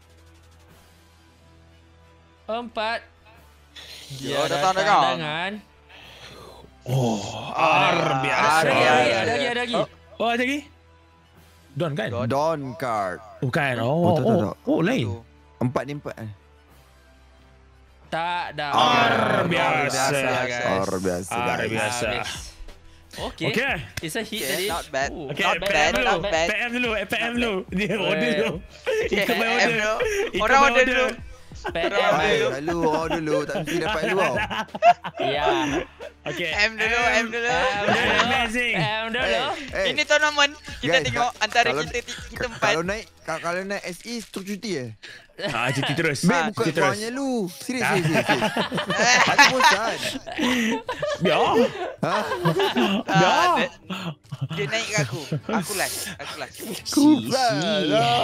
Empat.
Dia datang dengan.
dengan.
Oh,
Ada-
R biasa.
Ada lagi, ada lagi, ada lagi.
Oh, ada lagi? Don kan?
Don card.
Bukan.
Oh,
Oh,
tak, tak,
oh,
tak.
oh, lain.
Empat ni empat. eh.
Tak ada.
R biasa.
guys.
R biasa.
R
guys.
biasa.
Habis. Okay.
Okay.
It's a hit
Okay,
tadi.
not bad.
Ooh,
Okay,
not
P
bad,
M dulu.
not bad.
P M dulu, P M dulu. Dia
Eh.
order dulu. Ikut my
P M
order.
dulu.
Ikut
Orang
my
order dulu.
P M.
Baik, lalu orang dulu. Tak mesti dapat lu tau.
Ya.
Okay.
M dulu, M dulu.
M dulu.
Amazing.
M dulu.
Eh,
Ini tournament. Kita
Guys,
tengok
ka-
antara
kalau-
kita ti- kita
ka-
empat.
Kalau naik ka- kalau naik S E terus cuti eh.
Ah, cuti terus.
Baik bukan
Cuti terus.
korangnya lu. Serius, serius, serius. Aku bosan.
Ya.
Ha?
Ah, dia, dia naik kat aku. Aku last. Aku last.
Bosan.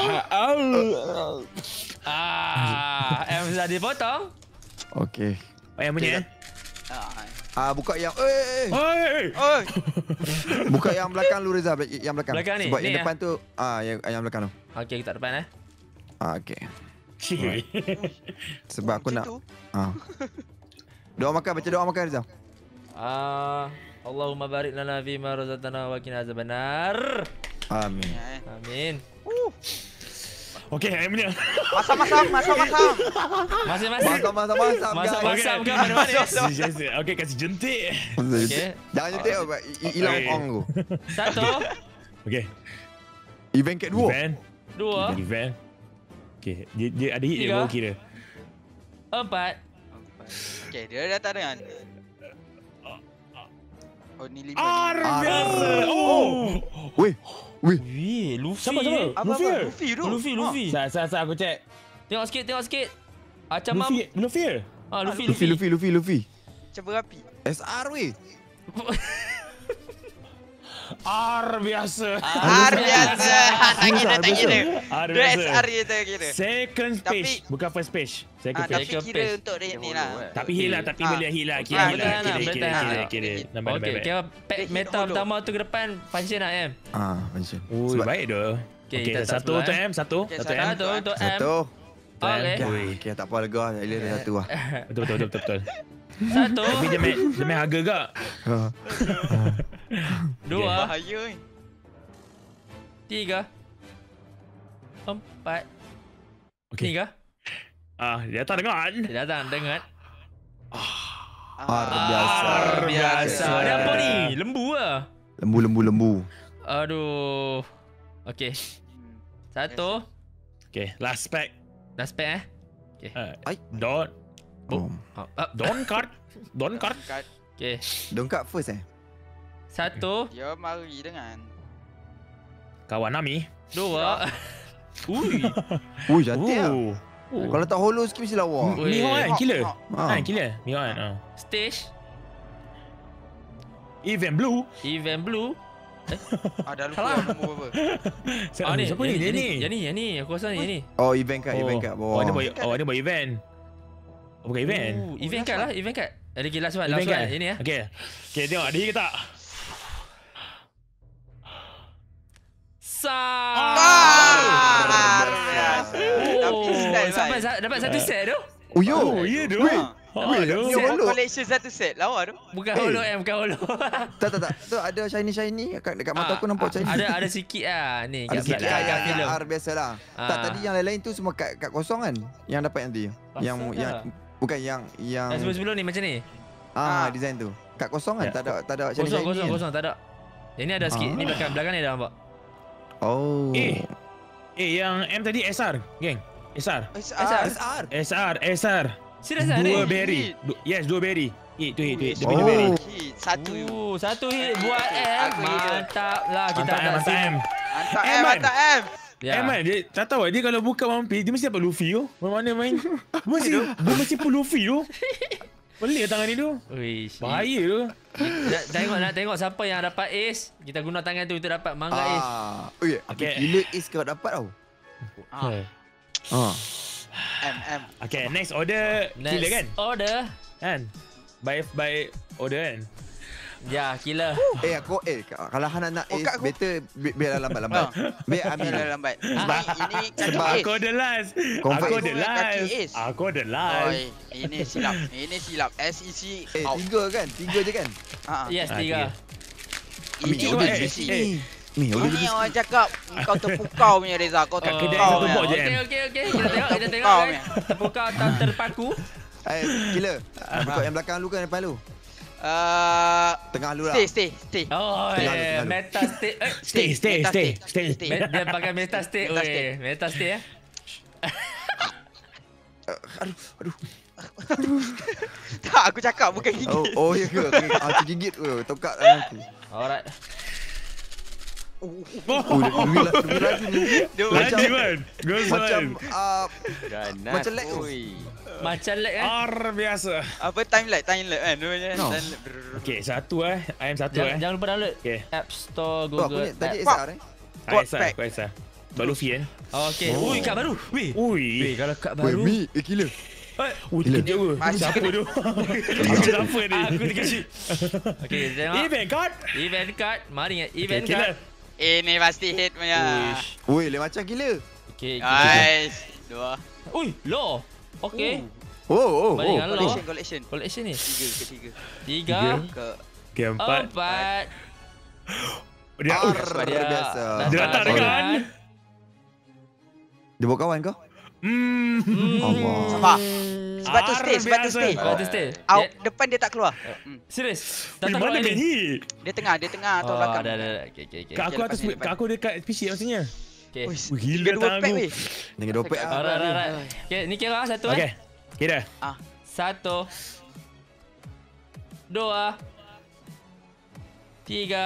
Ah, M sudah dipotong.
Okey.
Yang punya.
Ah.
Ah buka yang eh, eh, eh.
Oi.
Oh,
Buka yang belakang lu Reza, yang belakang.
Belakang ni?
Sebab
Ni
yang
ya?
depan tu ah yang yang belakang tu.
Okay, kita depan eh.
Ah okey.
Cik.
Sebab aku nak
macam tu.
ah. Doa makan, baca doa makan Reza.
Ah, Allahumma barik lana fi ma razaqtana wa qina azabannar.
Amin.
Ya, eh.
Amin.
Okay, yang punya.
Masam-masam, masam-masam.
Masing-masing.
Masam masam masam.
Masam-masam ke mana-mana?
Okay, kasih jentik.
Okey.
Jangan nyetik oh, hi- hilang
Okey.
ong tu.
Satu,
Okay.
Event kat dua.
Event.
dua,
Event. Okay, dia, dia ada hit dia
Tiga.
baru kira.
empat,
Okay, dia datang dengan. Oh, ni lima.
R
ni.
biasa. Oh.
Weh. Weh.
Wih, Luffy.
Siapa, siapa?
Apa,
Luffy
apa?
ke?
Luffy tu.
Luffy, Luffy.
Sat, sat, sat, aku check.
Tengok sikit, tengok sikit. Macam mam.
Luffy, Luffy ke?
Ah, Luffy,
Luffy Luffy Luffy Luffy.
Macam berapi.
S R weh.
R biasa.
R biasa. Tak kira, tak kira.
R
Dia
biasa.
S R je tak kira.
Second page,
Tapi-
bukan first page. Second
Ah,
page.
tapi
Second
kira
page.
untuk dia ni lah.
Tapi hit lah, tapi
Ah.
boleh hit lah.
Ah,
Kira,
boleh
kira,
lah,
kira,
boleh
kira,
lah.
kira, kira. Nampak,
Okey,
nampak,
kira pack
Eh,
metal
hold on.
pertama tu ke depan function lah M.
Ah, macam.
Ui, baik dah.
Okay,
Okay,
kita start
satu
sebelah,
untuk
eh.
M, satu.
Okay,
Satu M.
Satu untuk M.
Satu.
Okey.
Okay, okay, tak apa lega. Saya lihat satu lah.
Betul, betul, betul, betul, betul.
Satu,
Tapi dia main, dia main harga gak?
dua,
Bahaya ni.
tiga, Empat.
Okay.
Tiga.
Ah, dia datang dengan.
Dia datang dengan.
Luar biasa.
Luar biasa. Dia apa ni? Lembu lah.
Lembu, lembu, lembu.
Aduh. Okay. Satu.
Okay, last pack.
Dah spek eh? Okay.
Uh,
Ai.
Don.
Oh.
Oh, ah,
Don card. Don card.
Kat
okay.
Dongkak first eh?
Satu.
dia mari dengan.
Kawan Ami.
Dua. Ui.
Ui, cantik lah.
Oh. Oh.
Kalau tak hollow sikit mesti lawa.
Ui.
Mihon kan, killer.
Ha.
Kan, killer. Mihon kan. ah.
Stage.
Event Blue.
Event Blue.
Ada lupa
Salah.
nombor berapa.
Ah, ni.
Siapa ni? Dia ni.
Yang ni, yang ni. Aku rasa yang ni.
Oh, event card, event card.
Oh, dia buat, oh, dia buat event. Oh, bukan event.
Oh, event card lah, event card. Ada lagi last one,
Event
last one.
card.
Ini ya.
Okay. Okay, tengok. Ada hit ke tak?
Sah.
Ah, biasa. Tapi
Oh,
style
sampai
baik.
sa- dapat satu set tu.
Oh, yo.
Oh, ya tu.
Oh,
Weh,
aduh.
ni
Set
hollow.
collection satu set. Lawa tu.
Bukan
Eh.
holo M, bukan holo.
Tak, tak, tak. Tu ada shiny-shiny. Dekat, dekat mata aku nampak shiny.
Ada ada sikit lah ni.
Ada
kat
sikit
belakang
lah.
filem.
R biasalah. Tak,
Ah.
tadi yang lain-lain tu semua kad, kad kosong kan? Yang dapat nanti. Yang,
Kosong
yang,
ke?
bukan yang, yang,
Yang sebelum-sebelum ni macam ni.
ah,
Ah.
design tu. Kad kosong kan?
Ya.
Tak ada, tak ada shiny-shiny
Kosong kosong
kan?
kosong tak ada. Yang ni ada sikit.
Ah.
Ni belakang belakang ni dah nampak.
Oh.
Eh. Eh, yang M tadi S R, geng. S R.
S
R.
S R.
S R, S R.
Serius lah ni?
Dua berry. Du- yes, dua berry. Hit, tu hit, tu hit. Dia punya
Oh.
berry.
Hit. Satu.
Uh, satu hit buat M.
Aku hit.
Mantap lah kita
Mantap M,
ada
mantap M.
Mantap
Eh,
M,
man.
mantap M.
Ya.
Eh, man, dia tak tahu dia kalau buka One Piece, dia mesti dapat Luffy tu. Mana-mana main. Dia mesti, dia mesti pun Luffy tu. Pelik tangan ni tu.
Uish.
Bahaya tu.
Nak tengok nak tengok siapa yang dapat ace. Kita guna tangan tu kita dapat mangga ace.
Ah. Oh, ya.
Okay.
Gila is kau dapat tau.
Okay.
Ah.
M, M.
Okay, next order
Next
killer kan?
order.
Kan? By by order kan?
Ya, killer.
Eh aku eh kalau Han nak
Oh,
ace
kat aku.
better bi- biarlah lambat-lambat. Biar
Ambil
ambil.
dah lambat. Ini ini kaki
Sebab
ace.
aku ada last.
Confirm.
Aku ada
Kaki
last.
ace.
Aku ada last.
Oi, ini silap. Ini silap. S E C
Eh
out.
tiga kan? Tiga je kan?
Ha.
Yes,
Ah,
tiga.
Ambil
Ini
tiga.
udah
eh,
besi.
eh.
Ni order
Ini
lebih
orang cakap kau terpukau punya Reza. Kau
Kat kedai
terpukau
satu
punya.
box je.
Okey, okey, okey. Kita tengok, kita tengok.
Terpukau
kan.
punya.
Terpukau atau terpaku.
Eh gila. Buka yang belakang lu kan depan lu.
Uh,
Tengah lu lah.
stay, stay, stay.
Oh,
Tengah lu,
eh,
tengah lu.
meta stay. Eh,
Stay, stay,
Meta
stay,
stay.
stay.
Stay.
me- dia pakai meta stay.
Meta stay.
Oi, meta stay ya.
Tak, aku cakap bukan gigi.
Oh, oh ya ke? Okay. Ah, tergigit tu. Tokak tangan aku.
Alright.
Oh, dia lebih lah, lebih laju ni.
Dia
Laju
macam
kan? Goes
Macam
on.
ah,
Ganas.
Macam lag tu.
oi.
Macam lag kan?
Ar biasa.
apa time lag, time lag kan. Dia macam
No.
time lag. Brrr.
Okay, satu eh. I am satu
Jangan,
eh.
jangan lupa download
Okay.
App Store,
tu aku
Google.
ni tadi
App.
S R eh.
I S R,
pack.
aku S R. Baru Luffy kan?
Oh, okay.
Oh.
Ui, kad baru. Weh.
Ui.
Weh, kalau kad
Weh,
baru.
Mi, eh gila.
Ui,
Gila.
terkejut aku.
Masih
Siapa
kena-
tu? Macam apa ni?
Aku terkejut. Okay, tengok.
Event card.
Event card. Mari ingat.
Okay,
Event
killer.
card.
Ini pasti hit punya.
Uish.
Weh, lain macam gila.
Okay.
Nice. Dua.
Ui, law. Okay.
Oh, oh,
Balik
oh.
dengan law.
Collection, collection.
Collection ni.
Tiga, ketiga.
Tiga.
Ke
Okay, empat.
Empat.
Dia,
Ar,
uh,
Dia
biasa.
Dia datang dengan.
Dia bawa kawan kau?
Hmm.
Allah.
Sabar. Sebab tu
Ar
stay, sebab tu
biasa.
stay.
Lepas tu stay.
Out,
Dia-
depan dia tak keluar. Hmm.
Serius.
Di
Datang
mana
keluar
main
ni.
hit?
Dia tengah, dia tengah atau
Oh,
belakang.
dah, dah, dah. Okay, okay, okay.
Kat aku
Okay,
atas,
lepas ni, lepas
kat aku dekat P C maksudnya.
Okay.
Uish,
Wih,
tiga
gila
dua
tangan
pack
aku.
weh.
Dengan dopek ah.
Alright, alright, alright. Okay, ni kira satu eh.
Okay, kira.
Satu. Dua. Tiga.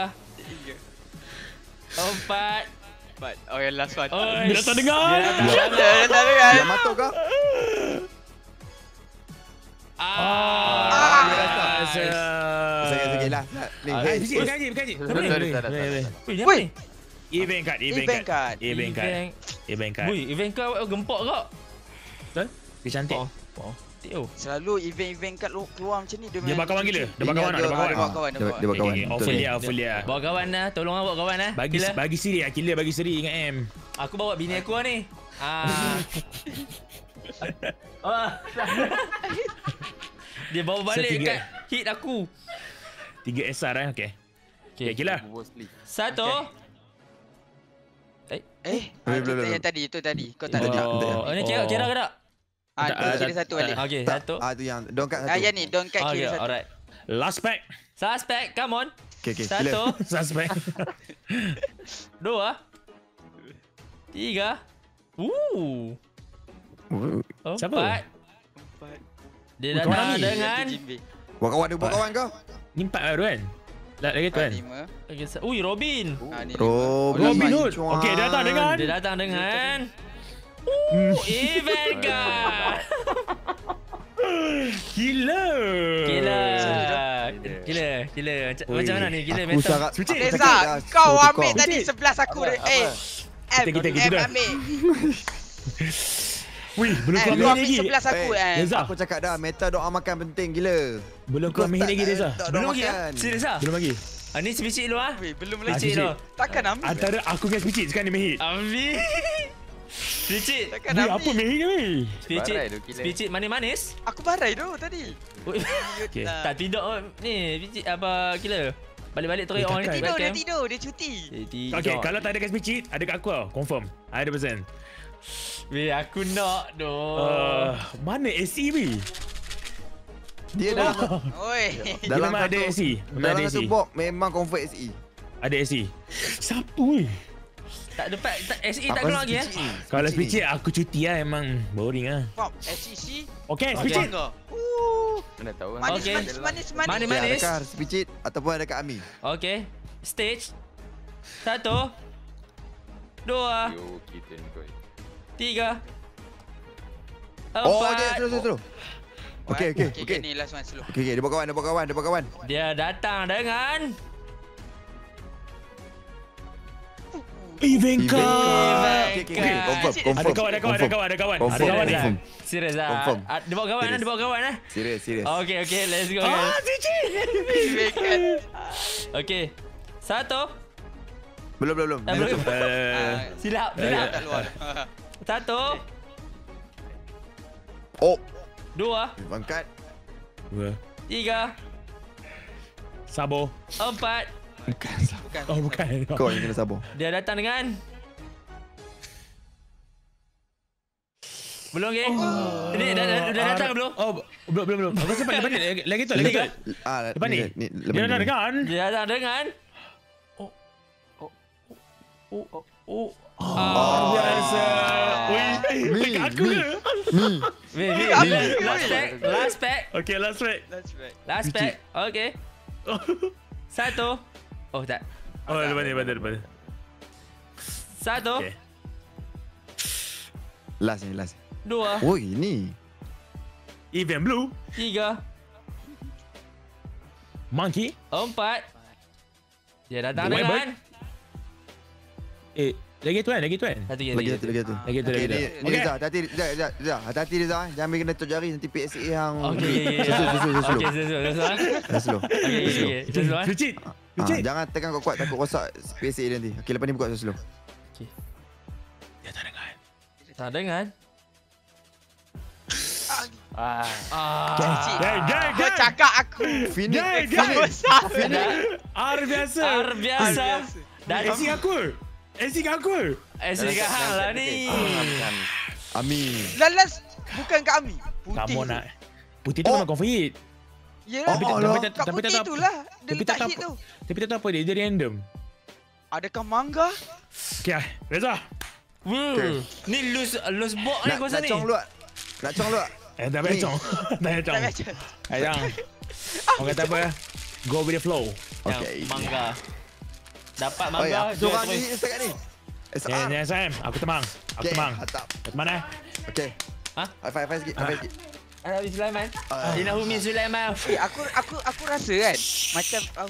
Empat.
But, oh yang last one.
Oh,
Dia datang dengan.
Dia datang
Dia
dengan.
dah dengar.
Yang mata kau?
Ah.
Biasa.
Sekejap-sekejap lah. Ni,
Ah,
hey,
Eh, Bisi, bukan je, bukan je. Kau
Sorry,
boleh,
sorry,
boleh,
tak ada,
boleh,
tak
boleh.
Weh, ni apa
Weh.
ni?
Event card, event
Event
card.
card.
Event card. Event card.
Wih, event kau gempok kau.
Betul? Dia cantik.
Oh, oh. Tio.
Selalu event-event kat lu- keluar macam ni dia
Dia
main-
bakal kawan gila. Dia bakal
Ini
kawan,
ada-
dia bakal
Dia
kawan.
bawa kawan, dia
Dia
bawa
dia bawa kawan.
Okay, okay,
Betul.
offer dia, offer dia.
Bawa kawan lah. Tolong lah bawa kawan lah.
Bagi
Gila.
bagi siri lah, killer bagi siri ingat M.
Aku bawa bini aku lah ni. Ah. Oh. Dia bawa balik
Setiga.
kat hit aku.
tiga S R eh, okey. Okay, killer.
Mostly.
Satu.
Eh,
Belum,
ah, itu
belum,
yang
belum.
tadi, itu tadi. Kau tak
Itu
ada.
dia.
Oh, ini kira kira ke tak?
Ah,
Tak,
tu
tak,
kira satu balik.
Okay,
Tak,
satu.
Ah, tu yang dongkat satu.
Ah, yang ni, don't cut
Okay,
kira satu.
alright.
Last pack.
Suspect, come on.
Okay, okay.
Satu,
Suspect.
dua, tiga. Ooh.
Siapa?
Empat. Dia
Oh,
datang
kawan Ami.
dengan
Buat kawan dia, buat kawan kau.
Ni empat baru kan? Lah, lagi tu
Empat,
kan?
lima.
okay, sa- Ui, Robin.
Ah, ni
Robin,
Robin Hood.
cuan.
Okey, dia datang dengan
Dia datang dengan
Hmm.
Ooh, Ivanka.
Gila.
Gila. Gila, gila. Macam, macam mana ni? Gila
Aku
mental.
sangat
Suci.
aku
Reza,
cakap dah,
kau
suruh
ambil
kau.
tadi sebelas aku. Eh, M,
Kita, kita, kita
M
dah.
ambil.
Wih, belum
Eh,
keluar
kau
minit
ambil
lagi.
sebelas aku,
Eh,
eh.
Reza,
Aku cakap dah, meta doa makan penting gila.
belum keluar minit lagi Reza.
Tak
Belum
doa
lagi ah?
makan.
Serius ah?
Belum lagi.
Ah, ni sebiji dulu ah.
Weh, belum
Ah,
lagi.
Cik tu.
Takkan ambil.
Antara aku dengan Spicit sekarang ni Mehit.
Abi. Spicit.
Takkan
Wih, apa
ambil.
Mehit ni weh?
Spicit.
Barai tu, gila.
Spicit manis-manis.
Aku barai tu tadi.
Ui,
Okey.
Nah.
tak tidur oh, ni Spicit apa gila. Balik-balik teruk
Dia
orang
takkan.
ni
Tidur, dia
webcam.
tidur. Dia cuti.
Eh, tidur.
Okey, kalau tak ada kat Spicit, ada kat aku tau. Confirm. one hundred percent.
Weh, aku nak doh.
Uh, mana S E weh?
Dia dalam
Oi.
Dia memang ada S E. Memang
dalam
ada S
satu
E.
box memang comfort S E.
Ada S E. Siapa weh?
Tak dapat tak, S E tak
Apa
keluar lagi eh.
Spicit ni?
Kalau
Spicit ni.
Spicit aku cuti lah memang boring lah.
Pop, S E C.
Okey,
Okey.
Spicit.
Bangga. Uh,
Mana tahu kan.
manis,
Okey.
manis, manis, manis.
Manis,
Dia
manis.
adakah Spicit ataupun ada kat Ami?
Okey. Stage. Satu. Dua.
Yo, kita ni kau.
Tiga.
Oh, dia
Empat.
slow slow slow. Okey okey
Okay,
okey.
ni last one slow.
Okey okey, dia buat kawan, dia buat kawan, dia buat kawan.
Dia datang dengan
Ivanka.
Okey okey okey, confirm
Ada
confirm.
Ada kawan, ada kawan, ada kawan, ada kawan. Ada
Confirm,
kawan ni.
confirm.
serius ah.
Confirm.
Ah, Dia bawa kawan ah,
Serius.
dia bawa kawan ah.
Serius serius.
Okey okey, let's go
Ah,
guys.
Spicit.
Bacon.
Okey. Satu.
Belum belum belum.
Eh, belum.
Dia tu.
Eh,
Silap,
Eh,
silap.
Tak luar.
Satu.
Oh,
Dua.
angkat.
dua.
Tiga.
Sabo.
Empat.
Bukan.
Bukan.
Oh, bukan.
Kau yang kena sabar.
Dia datang dengan belum ke? Ini dah, dah, dah datang belum?
Oh, belum belum belum. Aku sempat lepas ni lagi lagi tu lagi tu.
Ah,
Lepas ni.
ni
Dia nak dengar.
Dia datang dengan oh oh oh oh oh
Oh, biasa. Wih,
Mi,
dekat aku
mi.
ke?
Wait, wait,
Apa?
wait. Last pack, last pack,
Okay, last week.
That's right.
last pack. Okay. Satu. Oh tak.
Oh, lepas ni, lepas ni, lepas ni.
Satu.
Okay.
Last ni last.
Dua.
Oh, ini.
Event Blue.
Tiga.
Monkey.
Empat. Dia datang
White
dengan
Eh, lagi tu kan, lagi tu kan.
satu lagi.
Lagi satu lagi satu.
Lagi tu,
Okey,
lagi tu.
ni, ni
Okay.
Reza, hati-hati Reza, Reza, Reza, hati-hati Reza, eh. jangan ambil kena tok jari nanti P S A yang
Okey, okey, okey.
Susul, susul, susul.
Okey, susul, susul.
Dah slow.
Okey, okey, okey. Susul. eh.
Lucid.
Ah,
Lucid.
jangan tekan kuat-kuat takut rosak P S A dia nanti. Okey, lepas ni buka slow.
Dia tak dengar.
Tak dengan.
Ah,
Ah.
Gang, gang,
Kau
gang.
cakap aku.
Finish.
Gang,
Kau
gang.
besar.
R biasa.
Ar biasa. Dan
S C aku. S C kat aku.
eh sini hang lah ni.
Ami.
Lalas bukan kat Ami. Putih.
Kamu
tu.
nak. Putih tu
Oh.
memang confirm hit.
Yelah.
Tapi tak-
Oh,
tapi
lah.
tak-
Kat
tapi tak
putih
tahu
tu
apa-
lah. Dia
Tapi tak
letak
tahu
hit
apa.
tu.
Tapi tak tahu apa dia, dia random.
Adakah mangga?
Okay, Reza.
Wuh. Ni loose loose box ni
Nak,
kuasa
nak
ni.
cong luat. Nak cong luat.
Eh, tak payah
Ni.
cong. Tak payah cong.
Tak macam.
Eh, jangan. Orang kata apa? Go with the flow.
Yang
Okey.
mangga. Dapat
Oh,
mangga.
ya.
jual
Seorang
terus.
ni setakat ni. S
Ya,
R.
ya, Sam. Aku temang. Aku
Okey,
temang.
hatap.
Mana eh?
Okey.
Ha?
High five, high five sikit, high five sikit.
Nabi Sulaiman.
Ah.
Inahumi Sulaiman.
Eh, aku aku aku rasa kan macam oh,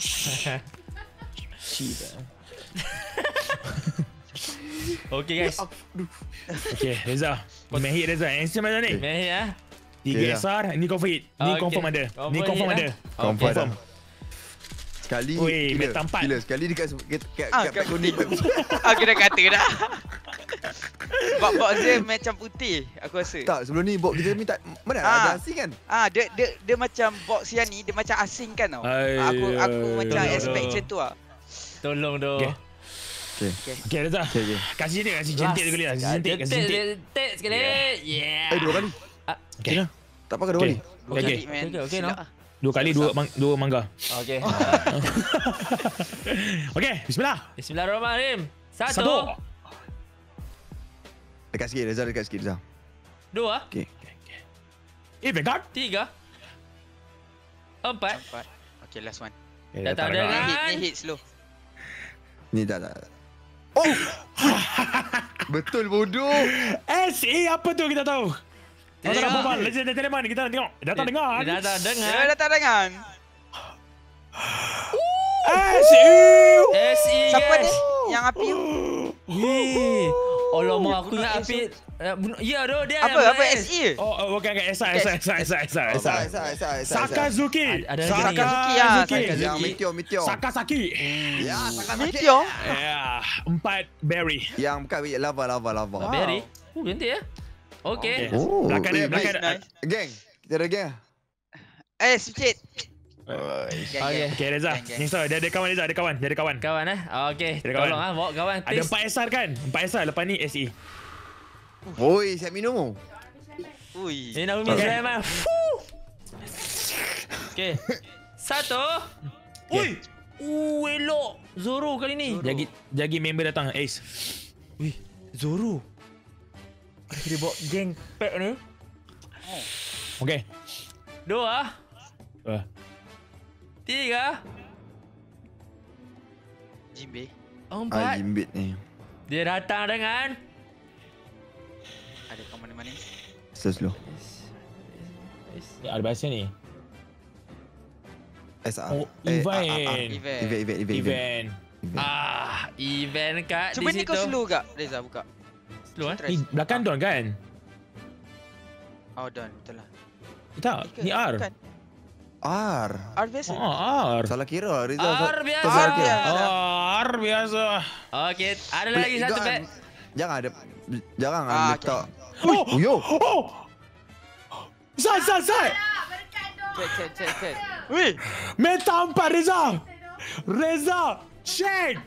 Okay guys.
Okay, Reza. Mehit Reza. Yang macam mana ni?
Mehit ah.
Tiga
Okay,
S R. Ni confirm hit. Ni
Okay.
confirm ada. Ni
Confirm
confirm
hit,
ada.
ah.
Confirm
Confirm.
dah. Sekali
Weh,
gila,
meta empat.
gila, sekali dekat kat kat
Ah,
kat
kat-
pack kuning.
aku dah kata dah. Box dia macam putih aku rasa.
Tak, sebelum ni box kita ni tak mana
Ah.
ada asing kan?
Ah, dia dia dia macam box yang ni dia macam asing kan tau.
Ai,
Aku aku
ai,
macam
ai,
expect
ai.
macam tu ah.
Tolong doh.
Okay.
Okay.
Okay, Reza.
Okay, okay.
Kasih dia, kasih jentik sekali lah. Kasih jentik, kasih jentik.
Jentik sekali. Yeah.
Eh, dua kali.
Okay.
Tak pakai dua
Okay.
kali.
Dua
Okay.
kali, man.
Okay, okay, no?
Silap lah.
Dua kali, dua mang, dua mangga.
Okay.
Okay, bismillah.
Bismillahirrahmanirrahim. Satu.
Satu.
Dekat sikit, Reza. Dekat sikit, Reza.
Dua.
Okay.
Eh, Vanguard.
Tiga. Empat.
Empat. Okay, last one.
Eh,
Datang
datang,
dengan-
datang.
Ni hit, ni hit slow.
Ni tak, tak. tak. Oh! Betul bodoh.
S A apa tu kita tahu? Kita tak nak
Tengok.
berbual. Legend dari Teleman kita nak tengok. Datang dengan.
Dia datang dengan.
Dia datang dengan.
S A.
S E
Siapa
guys.
ni? Yang api tu?
Weh. Alamak, aku
Guna
ingat
S
api. Eh, bunuh- Ya, doh dia.
Apa?
yang
Apa
main.
S E?
Oh, oh, bukan kan S A, S A, S A, S A, S A, S A.
Esa, esa, esa.
Sakazuki.
Ada- ada lagi.
Sakazuki, ah,
Sakazuki.
Sakazuki.
Yang meteor, meteor.
Sakasaki.
Ya, Sakasaki.
Meteor?
Ya, empat berry.
Yang bukan wait, lava, lava, lava.
Wow.
Berry. Oh, cantik ya. Okey.
Okay.
Oh,
Belakang dia,
eh,
belakang
baik.
dia.
Geng, kita ada geng.
Eh, sikit.
Okey.
Okay, Reza.
Gang, gang.
Ni so, dia ada kawan Reza, ada kawan. Dia ada kawan.
Kawan eh. Okey.
Ada kawan.
Tolong ah bawa kawan
Ada
please.
empat S R kan? Empat S R lepas ni S E.
Oi, siap minum.
Ui.
Ni nak minum
Okay.
Sulaiman. Okey. Satu. Ui. Uh, elok. Zoro kali ni.
Jagi jagi member datang Ace.
Wih, Zoro. Dia bawa geng pack ni.
Okay.
Dua.
Uh,
Tiga.
Jimbe.
Ah,
Empat.
jimbit ni.
Dia datang dengan.
Ada kat mana-mana.
Slow, slow.
ada bahasa ni.
S A.
Oh,
Eh,
event.
ah, ah, ah.
Event.
Event, event, event. event.
Event.
Ah, event kat
Cuba
di
ni
situ.
kau slow kak, Reza buka.
Slow eh.
Try.
Ni belakang Don kan?
Oh, done. Betul lah.
Tak,
ke?
ni R.
Bukan.
R.
R biasa.
Oh, R.
Salah kira Reza.
R biasa.
Kau salah kira.
biasa.
Oh, R biasa.
Okey, ada
Pelik
lagi satu
juga,
pack.
Jangan ada Jangan
Ah,
ada letak.
Oh,
Oh, yo.
oh. Sat, sat, sat.
Check, check, check, check.
Wih.
Meta empat Reza. Reza, check.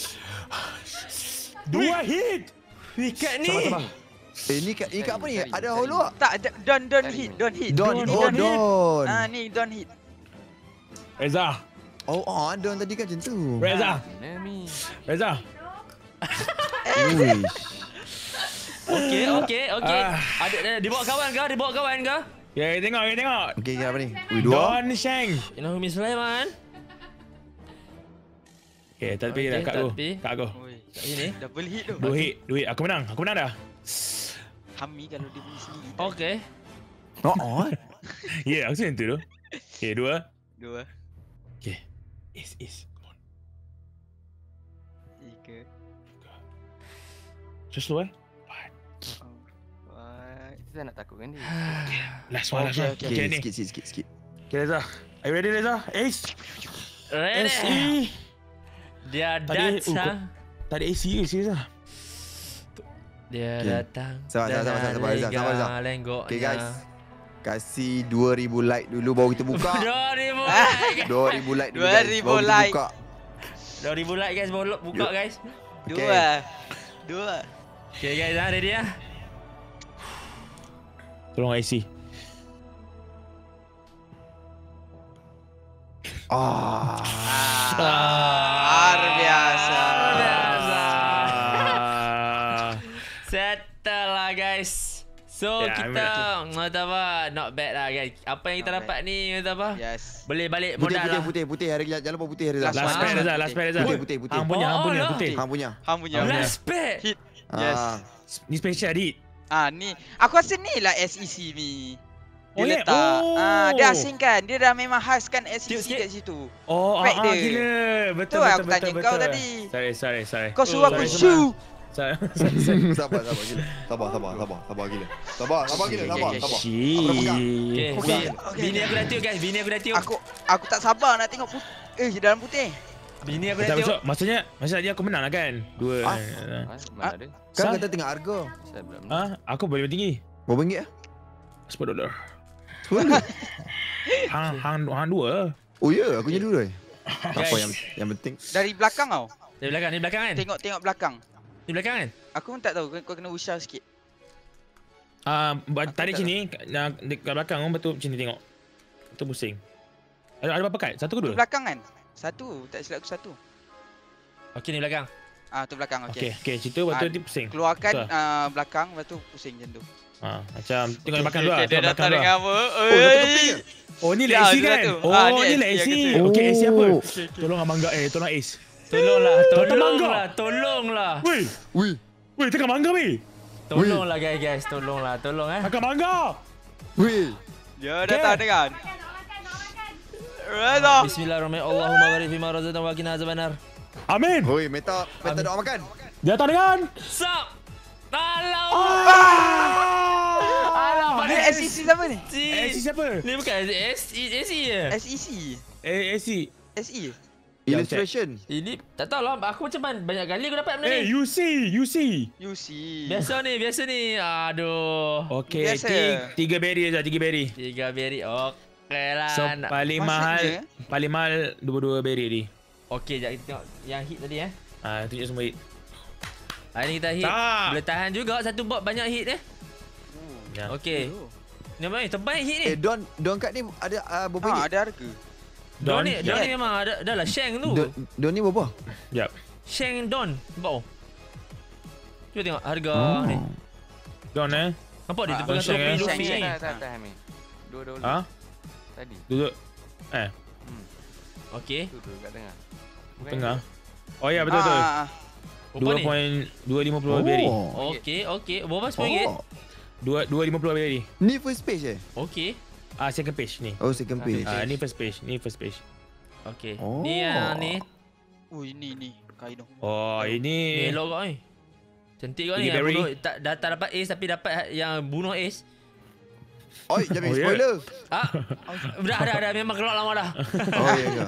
Dua hit.
Wih, kat ni.
Sabar, sabar.
Eh, ni kat, ni kat apa ni?
Cari,
Ada
cari.
holo tak?
Tak, d- don't don't hit, don't hit.
Don.
Ni
Oh,
don't hit.
Don.
Ah, ni don't hit.
Reza,
Oh, oh, Don tadi kan macam tu.
Reza,
Nami.
Reza.
Uish.
Okey, okey, okey.
Ah.
Ada ada dibawa kawan ke? Dibawa kawan ke?
Ya, kita tengok, kita tengok.
Okey, okay, apa ni? Ui, dua.
Don Sheng.
Inahumi Sulaiman.
Okay, tak tepi dah
Okey,
kat
tak
aku.
tepi.
Kat aku.
Oi.
Kat sini.
Double hit tu.
Dua hit, dua hit. Aku menang, aku menang dah.
Hami kalau dia beli sendiri.
Okey.
Oh, oh.
Ya, yeah, aku sentuh tu. Okay, dua.
Dua.
Okay. Is, is. Come on.
Tiga.
Just slow eh.
Empat.
Kita nak takutkan dia.
Last one, last
Okay,
one.
okay.
Okay,
Okay,
ni.
sikit, sikit, sikit, sikit.
Okay, Reza. Are you ready, Reza? Ace.
Ready.
S E.
Dia
Tadi-
datang.
Tak ada A C ke, serius lah.
Dia
Okay.
datang.
Sabar, sabar, sabar, sabar, Reza, sabar, Reza.
Lenggoknya.
Okay, guys. Kasih dua ribu like dulu baru kita buka.
Dua ribu like.
dua ribu like dulu,
dua
guys.
ribu
Baru kita
like.
buka.
Dua ribu like guys, baru buka
Yuk.
guys.
Dua. Dua.
Okay guys, dah ready ah.
Tolong I C.
Ah.
R biasa.
Biasa.
Ah.
Settle lah guys. So
Ya,
kita kata apa, not bad lah guys. Apa yang kita
Not
dapat ni kata apa?
Yes.
Boleh balik
Putih,
modal
putih,
lah.
putih, putih. Hari jangan lupa putih, Reza.
Last
Last
one.
pack Reza, last pack Reza.
Putih, putih, putih.
Hang punya, hang
Oh,
punya,
lah.
putih.
Hang punya.
Hang punya.
Hang punya.
Last pack.
Hit.
Ah.
Yes.
Ni special edit.
Ah ni, aku rasa ni lah S E C ni. Dia
Oh, ya?
letak.
Oh.
Ah, dia asingkan. Dia dah memang khaskan S E C
Sikit-sikit.
kat situ.
Oh, ah,
Pack
ah,
dia.
gila. Betul,
Tu lah
betul,
aku
betul,
tanya
betul.
kau tadi.
Sorry, sorry, sorry.
Kau suruh aku
sorry,
shoe.
Sorry, sorry, sorry.
Sabar, sabar gila. Sabar, sabar, sabar, sabar gila. Sabar, sabar gila, sabar,
Okay,
sabar.
Shit.
Aku dah pegang.
Okay,
Aku
bi-
dah-
okay,
bini
okay.
aku dah tiup guys, bini aku dah tiup.
Aku aku tak sabar nak tengok put eh dalam putih.
Bini aku dah
Tak
tiup.
besok, maksudnya, maksudnya tadi aku menang lah kan? Dua.
Ah.
Ha, mana ada?
Kan
Sah?
kata tengah harga.
Saya belum.
Ah, aku boleh lebih tinggi.
Berapa ringgit ah?
Sepuluh dolar.
Sepuluh.
Hang, hang, hang dua.
Oh ya, aku jadi dulu. Tak apa
Guys.
yang yang penting.
Dari belakang tau.
Di belakang, di belakang kan?
Tengok tengok belakang.
Di belakang kan?
Aku pun tak tahu, kau, kau kena usah sikit.
Ah, uh, tarik
tak
sini nak dekat belakang orang betul sini tengok. Betul pusing. Ada ada berapa kad? Satu ke
Tu
dua?
belakang kan? Satu, tak silap aku satu.
Okey, ni belakang.
Ah, tu belakang
Okey,
okey.
okey, cerita betul
Ah,
dia pusing.
Keluarkan
Betul.
uh, belakang, lepas tu pusing macam tu.
Ha, macam tengok belakang dulu ah,
Dia
tengok belakang
datang
dulu.
dengan
ah.
apa?
Oh, dah tepi ke?
Oh, ni
Ya,
Lexi
tu
kan?
satu.
Oh,
Ah,
ni
ni Lexi,
Lexi.
aku tu.
Okey, Lexi apa?
Oh.
Tolong abang Mangga, eh, tolong Ace.
Tolonglah,
Tolong
tolonglah, tolonglah.
Weh,
Wih.
weh, tengah Mangga weh.
Tolonglah guys, guys, tolonglah, tolong eh.
Kakak Mangga.
Wih.
Dia datang dengan. Reza.
Bismillahirrahmanirrahim. Allahumma barik fima razaqtana wa qina azabannar.
Amin.
Oi, minta minta doa makan.
Dia datang dengan.
Sup? Alah.
Alah,
Ni S E C siapa ni?
Eh, si siapa?
Ni bukan S E S E je.
S E C.
Eh, eh, si.
S E.
Illustration.
Ini tak tahulah aku macam mana banyak kali aku dapat benda
Eh,
ni.
you see, you see.
U C.
Biasa ni, biasa ni. Aduh.
Okey,
Biasa.
tiga, tiga berry aja, tiga berry.
Tiga beri. Okey lah.
So,
nak-
paling
Maksudnya?
mahal, paling mahal dua-dua berry ni.
Okey, jap kita tengok yang hit tadi eh.
Ah, tunjuk semua hit.
Hari ni kita hit.
Tak.
Boleh tahan juga satu bot banyak hit eh.
Ya.
Okey. Ni apa ni? Terbaik hit ni.
Eh, Don Don kat ni ada uh, berapa
Ha,
ringgit?
ada harga.
Don ni, Don
ya.
ni memang ada dah lah Shang tu.
Don, Don ni berapa?
Jap.
Shang Don. Nampak oh. Cuba tengok harga
Oh.
ni.
Don eh.
Nampak dia
Ah,
pegang
Shang,
topi
eh?
Luffy
Tak,
ni.
tak, tak, tak, Hamid. Dua dolar
Ha?
tadi.
Duduk. Eh,
Okey.
Tu tu kat tengah. Bukan
tengah. Oh ya, betul betul.
Ah,
Berapa
dua
ni?
point dua lima puluh berry.
Okey, okey. Berapa sepuluh ringgit?
Oh.
dua dua lima puluh berry.
Ni first page eh?
Okey.
Ah, second page ni.
Oh, second page.
Ah, ni first page, ni first page.
Okey.
Oh.
Ni yang ni.
Oh, ini ni kain tu.
Oh,
Ni
ini.
elok kau ni. Cantik kau ni.
Tiga
Yang
berry.
bunuh, tak, dah tak dapat ace tapi dapat yang bunuh ace.
Oi, jangan
Oh, ya.
spoiler.
Ah, dah dah dah memang keluar lama dah.
Oh, ya ya.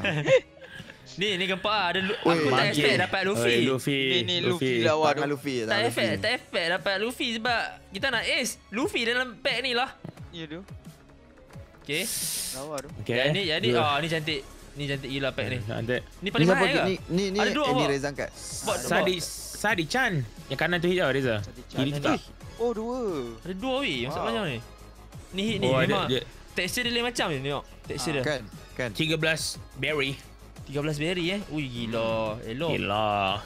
Ni ni gempak ah. Ada lu-
Oi,
aku tak
Maki.
expect dapat Luffy.
Oi, Luffy.
Ni ni Luffy lawa tu.
Tak Luffy,
Tak
tak
efek,
Luffy.
tak efek dapat Luffy sebab kita nak ace Luffy dalam pack ni lah.
Ya tu.
Okey.
Lawa tu.
Okey.
Yang ni jadi
Dua.
oh ni cantik. Ni cantik gila pack ni.
Nanti.
Ni
Ni
paling
siapa?
mahal ke?
Ni ni ni
Ada dua
eh, ni
awak.
Reza angkat.
Bot
Sadi Sadi Chan. Yang kanan tu hit tau Reza.
Sadi Chan.
Kiri tu tak.
Oh, dua.
Ada dua weh
Wow.
masalahnya ni. Ni hit ni
Oh, ada
memang
dia
tekstur dia lain macam ni tengok. Tekstur dia.
Kan? Kan?
tiga belas berry.
tiga belas berry eh. Ui gila. Elok.
Gila.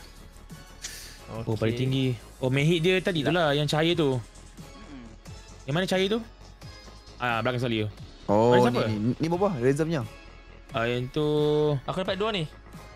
Okay.
Oh, paling tinggi. Oh, main hit dia tadi tu lah yang cahaya tu.
Hmm.
Yang mana cahaya tu? Ah, belakang sekali tu.
Oh,
Mana
ni,
siapa?
ni, ni berapa? Reza punya.
Ah, yang tu
Aku dapat dua ni.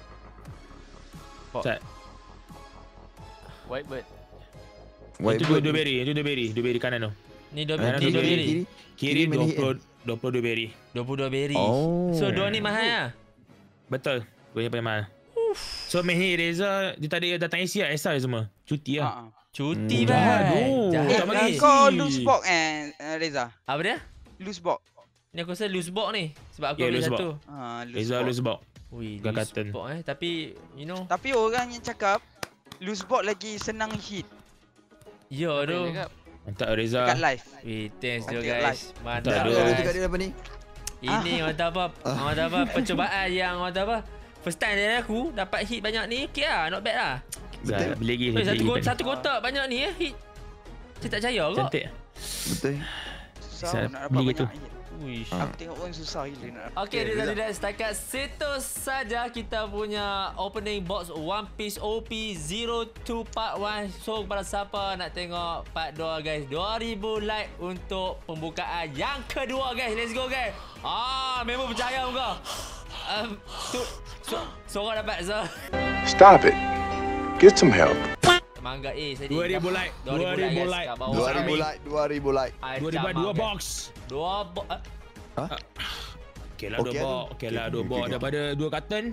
Sat.
Whitebird.
Yang tu dua, dua berry, yang tu dua berry, dua berry kanan tu.
Ni dua
Kanan
ni
tu
dua
kiri,
berry.
Kiri
Kiri mana
dua
hit
puluh dua puluh dua berry.
dua puluh dua berry.
Oh.
So dua ni mahal ah.
Betul. Dua yang paling mahal. So main hit Reza, dia tak ada datang A C lah, S R semua. Cuti lah.
Ha. ah.
Cuti
Hmm.
bang.
Aduh.
Jahat
Tak
Eh,
bagi.
kau loose box eh uh, Reza.
Apa dia?
Loose box.
Ni aku rasa loose box ni. Sebab aku
Yeah,
ambil
loose
satu.
Ha, loose
Reza
box.
loose box.
Ui,
Gak
loose
carton.
box eh. Tapi, you know.
Tapi orang yang cakap loose box lagi senang hit
Ya
Apa yang
tu.
cakap?
Mantap Reza.
dekat live.
Weh, thanks jo
Nanti
guys.
Tak
Mantap
ada.
Dia cakap
guys.
dia apa ni?
Ini orang tahu apa? Orang tahu apa? Percubaan yang orang tahu apa? First time dari aku dapat hit banyak ni. Okay lah, not bad lah.
Betul. Beli lagi.
Weh,
beli
satu,
lagi.
ko- satu kotak banyak ni eh hit. Saya tak percaya kok.
Cantik.
Betul.
Susah
Saya
nak dapat
beli
banyak
gitu.
hit.
Wish.
Ah.
Aku tengok pun susah gila nak dapat.
Okay,
Okay,
dia
Rizal.
tidak setakat situ saja kita punya opening box One Piece O P zero two part one. So kepada siapa nak tengok part dua guys, dua ribu like untuk pembukaan yang kedua guys. Let's go guys. Ah, memang percaya muka. Um, tu so, Sora dapat so.
Stop it. Get some help.
Mangga A tadi.
dua ribu like.
dua ribu
dua ribu
guys,
like.
kat bawah.
dua
Dua
ribu
ribu.
like, dua ribu like.
I
dua ribu
camang,
dua
guys.
box.
Dua box.
Okey lah dua
Okey,
box.
tu.
Okey lah
Okey,
dua
okey,
box
okey.
daripada dua carton.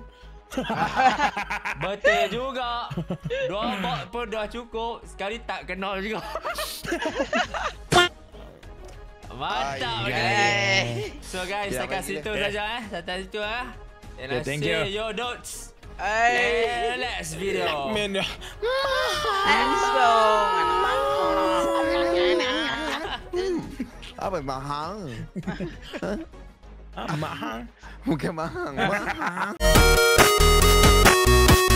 Betul juga. Dua box pun dah cukup. Sekali tak kenal juga. Mantap
Ay,
guys. So guys,
Ya,
setakat
bagi
situ
dia.
saja eh. Setakat situ eh. And
Okay,
I
thank
see
you.
your notes.
Hey,
And next video.
Man.
Apa mahal?
Ah, mahal.
Bukan mahal. Mahal.